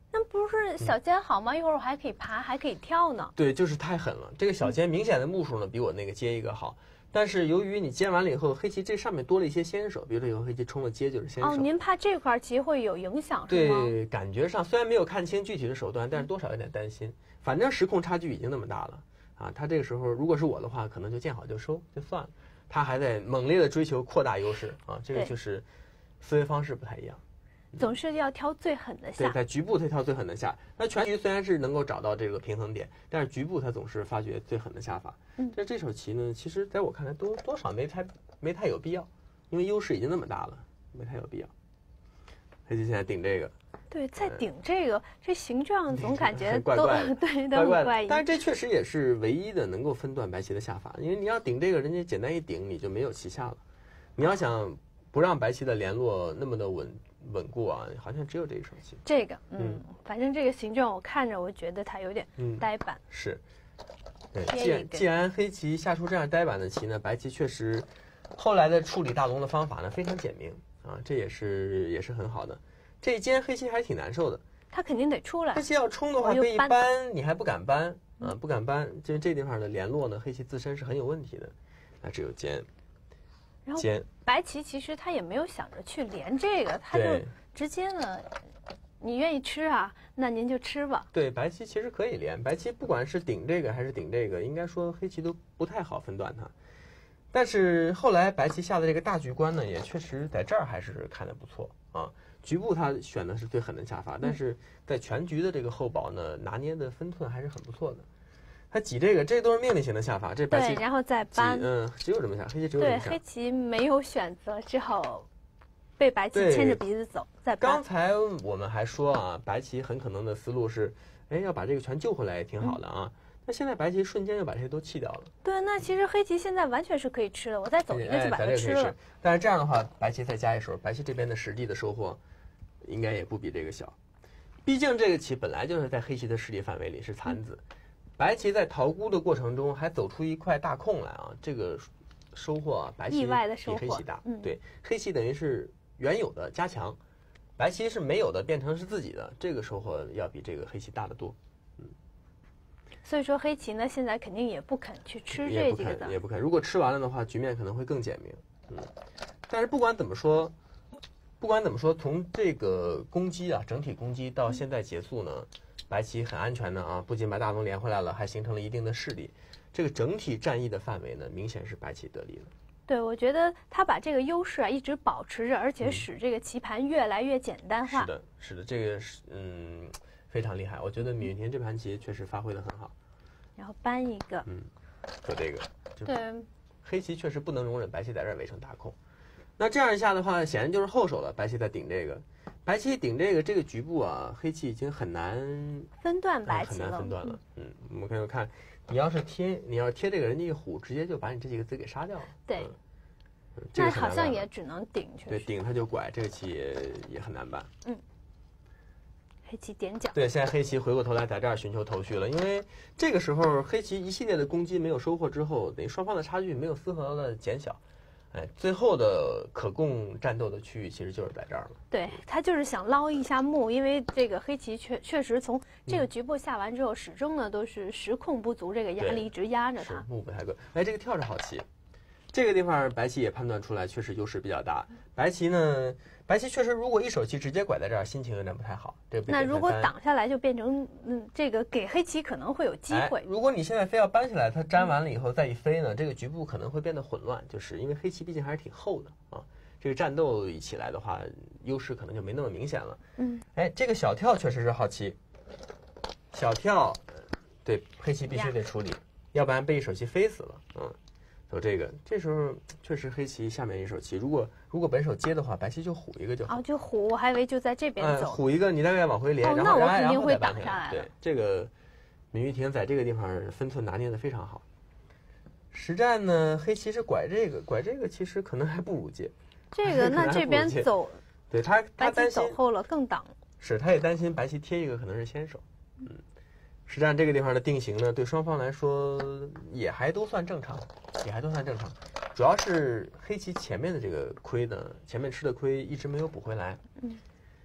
不是小尖好吗？一会儿我还可以爬，还可以跳呢。 对，就是太狠了。这个小尖明显的目数呢，比我那个接一个好。但是由于你接完了以后，黑棋这上面多了一些先手，比如说以后黑棋冲了接就是先手。 哦，您怕这块棋会有影响是吗？ 对，感觉上虽然没有看清具体的手段，但是多少有点担心。反正时空差距已经那么大了啊，他这个时候如果是我的话，可能就见好就收就算了。他还在猛烈的追求扩大优势啊，这个就是思维方式不太一样。 总是要挑最狠的下。 对，在局部他挑最狠的下。那全局虽然是能够找到这个平衡点，但是局部他总是发掘最狠的下法。这手棋呢，其实在我看来多少没太有必要，因为优势已经那么大了，没太有必要。黑棋现在顶这个。 对，在顶这个，这形状总感觉怪怪的， 对，都很怪异。 但是这确实也是唯一的能够分段白棋的下法，因为你要顶这个，人家简单一顶，你就没有棋下了。你要想不让白棋的联络那么的稳固啊，好像只有这一手棋。 这个，反正这个形状我看着，我觉得它有点呆板。 是，对，既然黑棋下出这样呆板的棋呢，白棋确实后来的处理大龙的方法呢非常简明啊，这也是很好的。这一尖黑棋还是挺难受的， 它肯定得出来。 黑棋要冲的话，被一搬你还不敢搬啊，不敢搬，就这地方的联络呢，黑棋自身是很有问题的。那只有尖。 然后白棋其实他也没有想着去连这个，他就直接呢，你愿意吃啊，那您就吃吧。 对，白棋其实可以连，白棋不管是顶这个还是顶这个，应该说黑棋都不太好分段它。但是后来白棋下的这个大局观呢，也确实在这儿还是看得不错啊。局部他选的是最狠的下法，但是在全局的这个后保呢，拿捏的分寸还是很不错的。他挤这个，这都是命令型的下法，这白棋对，然后再搬， 只有这么下，黑棋只有这么下。 对，黑棋没有选择，只好被白棋牵着鼻子走。再搬。 刚才我们还说啊，白棋很可能的思路是，要把这个全救回来也挺好的啊。那现在白棋瞬间就把这些都弃掉了。 对，那其实黑棋现在完全是可以吃的，我再走一个就把它吃了。 但是这样的话，白棋再加一手，白棋这边的实际的收获，应该也不比这个小。毕竟这个棋本来就是在黑棋的势力范围里是残子，白棋在逃孤的过程中还走出一块大空来啊，这个收获啊，白棋意外的收获比黑棋大。对，黑棋等于是原有的加强，白棋是没有的变成是自己的，这个收获要比这个黑棋大得多。 所以说黑棋呢，现在肯定也不肯去吃这几个的， 也不肯。如果吃完了的话，局面可能会更简明。但是不管怎么说，从这个攻击啊，整体攻击到现在结束呢，白棋很安全的啊，不仅把大龙连回来了，还形成了一定的势力。这个整体战役的范围呢，明显是白棋得利了。 对，我觉得他把这个优势啊一直保持着，而且使这个棋盘越来越简单化。 是的，这个是非常厉害。我觉得闵玉婷这盘棋确实发挥得很好。 然后搬一个， 做这个， 对， 黑棋确实不能容忍白棋在这儿围成大空。那这样一下的话，显然就是后手了。白棋在顶这个，白棋顶这个局部啊，黑棋已经很难分段白棋了， 很难分段了。我们可以看，你要是贴这个，人家一虎直接就把你这几个子给杀掉了。 对，那好像也只能顶去。 对，顶它就拐，这个棋也很难办。 黑棋点角。 对，现在黑棋回过头来在这儿寻求头绪了，因为这个时候黑棋一系列的攻击没有收获之后，等于双方的差距没有丝毫的减小。最后的可供战斗的区域其实就是在这儿了。 对，他就是想捞一下目，因为这个黑棋确实从这个局部下完之后，始终呢都是时控不足，这个压力一直压着他。 目不太够。这个跳着好棋，这个地方白棋也判断出来，确实优势比较大。白棋确实如果一手棋直接拐在这儿，心情有点不太好。 那如果挡下来，就变成这个给黑棋可能会有机会。 如果你现在非要搬起来，它粘完了以后再一飞呢，这个局部可能会变得混乱，就是因为黑棋毕竟还是挺厚的啊。这个战斗一起来的话，优势可能就没那么明显了。这个小跳确实是好棋，小跳，对，黑棋必须得处理，要不然被一手棋飞死了。走这个，这时候确实黑棋下面一手棋，如果本手接的话，白棋就虎一个就好。 就虎，我还以为就在这边走。 虎一个，你大概往回连， 那我肯定会挡下来。 对，这个闵玉婷在这个地方分寸拿捏的非常好。实战呢，黑棋是拐这个其实可能还不如接。 这个那这边走， 对他担心走后了更挡。 是，他也担心白棋贴一个可能是先手。实战这个地方的定型呢，对双方来说也还都算正常，主要是黑棋前面的这个亏呢，前面吃的亏一直没有补回来。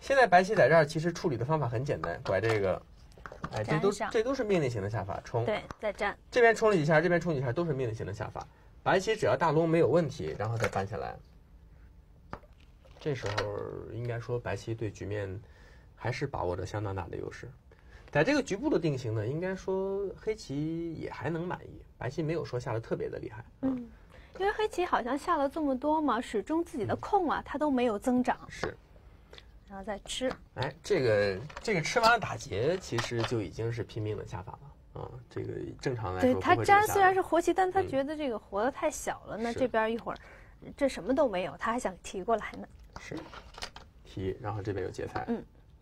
现在白棋在这儿其实处理的方法很简单，拐这个，哎，这都是命令型的下法，冲。 对，再粘。 这边冲了几下，这边冲几下，都是命令型的下法。白棋只要大龙没有问题，然后再搬下来。这时候应该说白棋对局面还是把握着相当大的优势。在这个局部的定型呢，应该说黑棋也还能满意，白棋没有说下的特别的厉害。 嗯，因为黑棋好像下了这么多嘛，始终自己的空啊，它都没有增长。 是。 然后再吃。 哎，这个吃完了打劫，其实就已经是拼命的下法了啊。这个正常来说， 对他粘虽然是活棋，但他觉得这个活的太小了。那这边一会儿，这什么都没有，他还想提过来呢。 是，提，然后这边有劫财。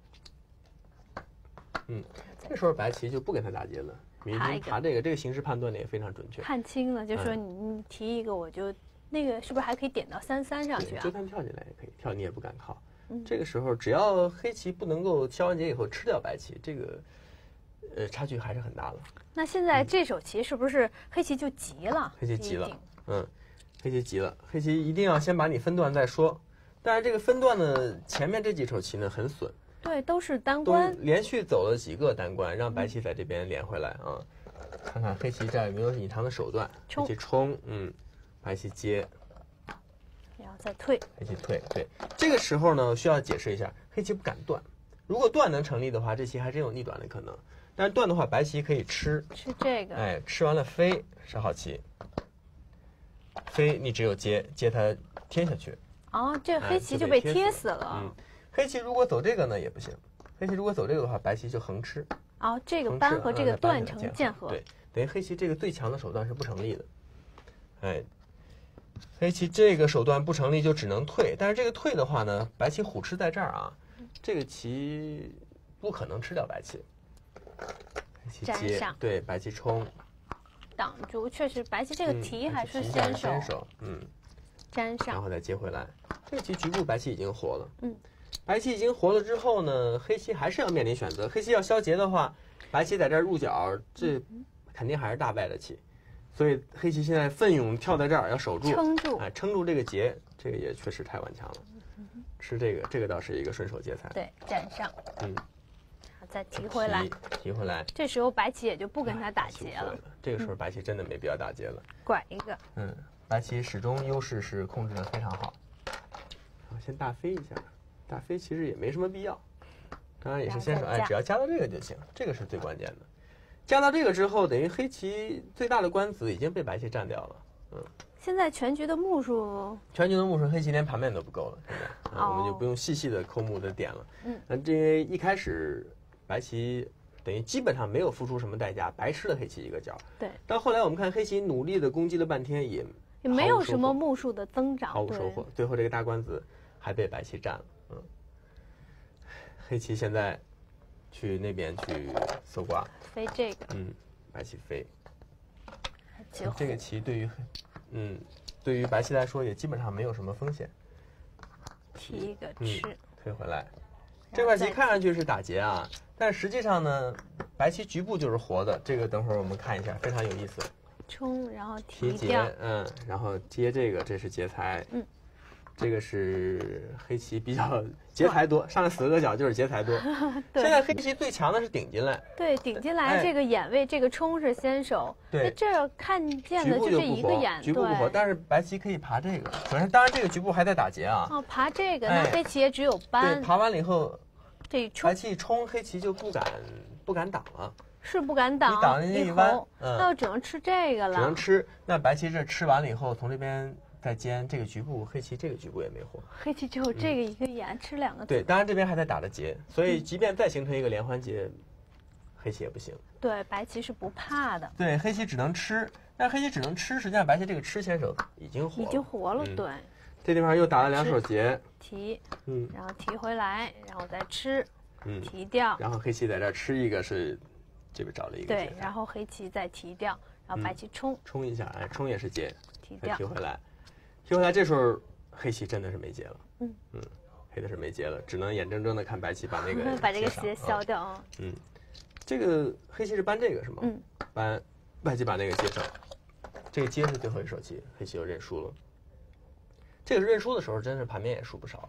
这时候白棋就不跟他打劫了，明天爬这个形势判断的也非常准确。 看清了，就说你提一个，我就那个是不是还可以点到33上去啊？ 就算跳进来也可以，跳你也不敢靠。这个时候只要黑棋不能够消完劫以后吃掉白棋，这个差距还是很大的。 那现在这手棋是不是黑棋就急了？ 黑棋急了，黑棋急了，黑棋一定要先把你分段再说。但是这个分段呢，前面这几手棋呢很损。 对，都是单关， 连续走了几个单关，让白棋在这边连回来啊。看看黑棋这儿有没有隐藏的手段。黑棋冲，白棋接， 然后再退。 黑棋退，对。这个时候呢，需要解释一下，黑棋不敢断。如果断能成立的话，这棋还真有逆转的可能。但是断的话，白棋可以吃这个， 哎，吃完了飞是好棋。飞你只有接它贴下去。 哦，这黑棋就被贴死了。 黑棋如果走这个呢也不行，黑棋如果走这个的话，白棋就横吃。 哦，这个扳和这个断成剑合。 对，等于黑棋这个最强的手段是不成立的。哎，黑棋这个手段不成立就只能退，但是这个退的话呢，白棋虎吃在这儿啊，这个棋不可能吃掉白棋。黑棋接，对，白棋冲， 挡住，确实白棋这个提还是先手，粘上， 然后再接回来。这个棋局部白棋已经活了，白棋已经活了之后呢，黑棋还是要面临选择。黑棋要消劫的话，白棋在这儿入角，这肯定还是大败的棋。所以黑棋现在奋勇跳在这儿，要守住，撑住这个劫，这个也确实太顽强了。吃这个倒是一个顺手劫财。 对，粘上，再提回来， 提回来。 这时候白棋也就不跟他打劫了。 这个时候白棋真的没必要打劫了。 拐一个。 白棋始终优势是控制的非常好。先大飞一下，大飞其实也没什么必要，当然也是先手，只要加到这个就行，这个是最关键的。加到这个之后，等于黑棋最大的官子已经被白棋占掉了。 现在全局的目数， 黑棋连盘面都不够了。现在我们就不用细细的抠目的点了。这一开始白棋等于基本上没有付出什么代价，白吃了黑棋一个角。 对。 但后来我们看黑棋努力的攻击了半天，也没有什么目数的增长， 毫无收获。最后这个大官子还被白棋占了。黑棋现在去那边去搜刮， 飞这个， 白棋飞。这个棋对于白棋来说也基本上没有什么风险。 提一个吃， 推回来。这块棋看上去是打劫啊，但实际上呢，白棋局部就是活的。这个等会儿我们看一下，非常有意思。 冲，然后提劫，然后接这个，这是劫财，这个是黑棋比较劫财多，上来死了个角就是劫财多。现在黑棋最强的是顶进来， 对，顶进来这个眼位，这个冲是先手。对，这看见的就这一个眼， 局部不活，但是白棋可以爬这个。首先，当然这个局部还在打劫啊。 爬这个，那黑棋也只有搬。 对，爬完了以后， 这一冲， 白棋一冲，黑棋就不敢挡了。 是不敢挡， 你挡人家一弯， 那就只能吃这个了。 只能吃。那白棋这吃完了以后，从这边再尖这个局部，黑棋这个局部也没活。 黑棋只有这个一个眼，吃2个。 对，当然这边还在打着劫，所以即便再形成一个连环劫，黑棋也不行。 对，白棋是不怕的。 对，黑棋只能吃，但黑棋只能吃，实际上白棋这个吃先手已经活了。对， 这地方又打了2手劫， 提，然后提回来，然后再吃，提掉， 然后黑棋在这儿吃一个是。这边找了一个对，然后黑棋再提掉，然后白棋冲一下，冲也是劫， 提掉， 提回来，这时候黑棋真的是没劫了，黑的是没劫了，只能眼睁睁的看白棋把那个把这个劫消掉啊。 这个黑棋是搬这个是吗？搬白棋把那个接上，这个接是最后一手棋，黑棋就认输了。这个认输的时候，真是盘面也输不少了。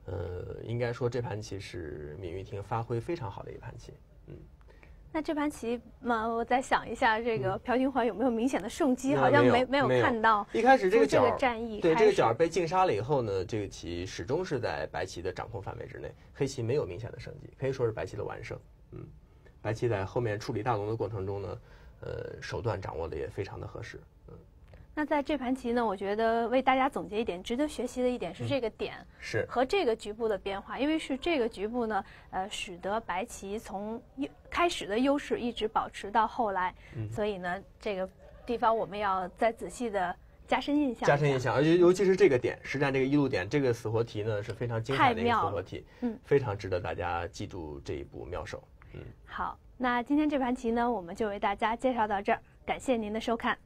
应该说这盘棋是闵玉婷发挥非常好的一盘棋。 那这盘棋嘛，我再想一下，这个朴廷桓有没有明显的胜机？好像没有看到。 一开始这个角战役， 对这个角被净杀了以后呢，这个棋始终是在白棋的掌控范围之内，黑棋没有明显的胜机，可以说是白棋的完胜。白棋在后面处理大龙的过程中呢，手段掌握的也非常的合适。 那在这盘棋呢，我觉得为大家总结一点，值得学习的一点是这个点是和这个局部的变化，因为是这个局部呢，使得白棋从开始的优势一直保持到后来，所以呢，这个地方我们要再仔细的加深印象。 加深印象，而且尤其是这个点，实战这个一路点，这个死活题呢是非常精彩的一个死活题，非常值得大家记住这一步妙手。 好，那今天这盘棋呢，我们就为大家介绍到这儿，感谢您的收看。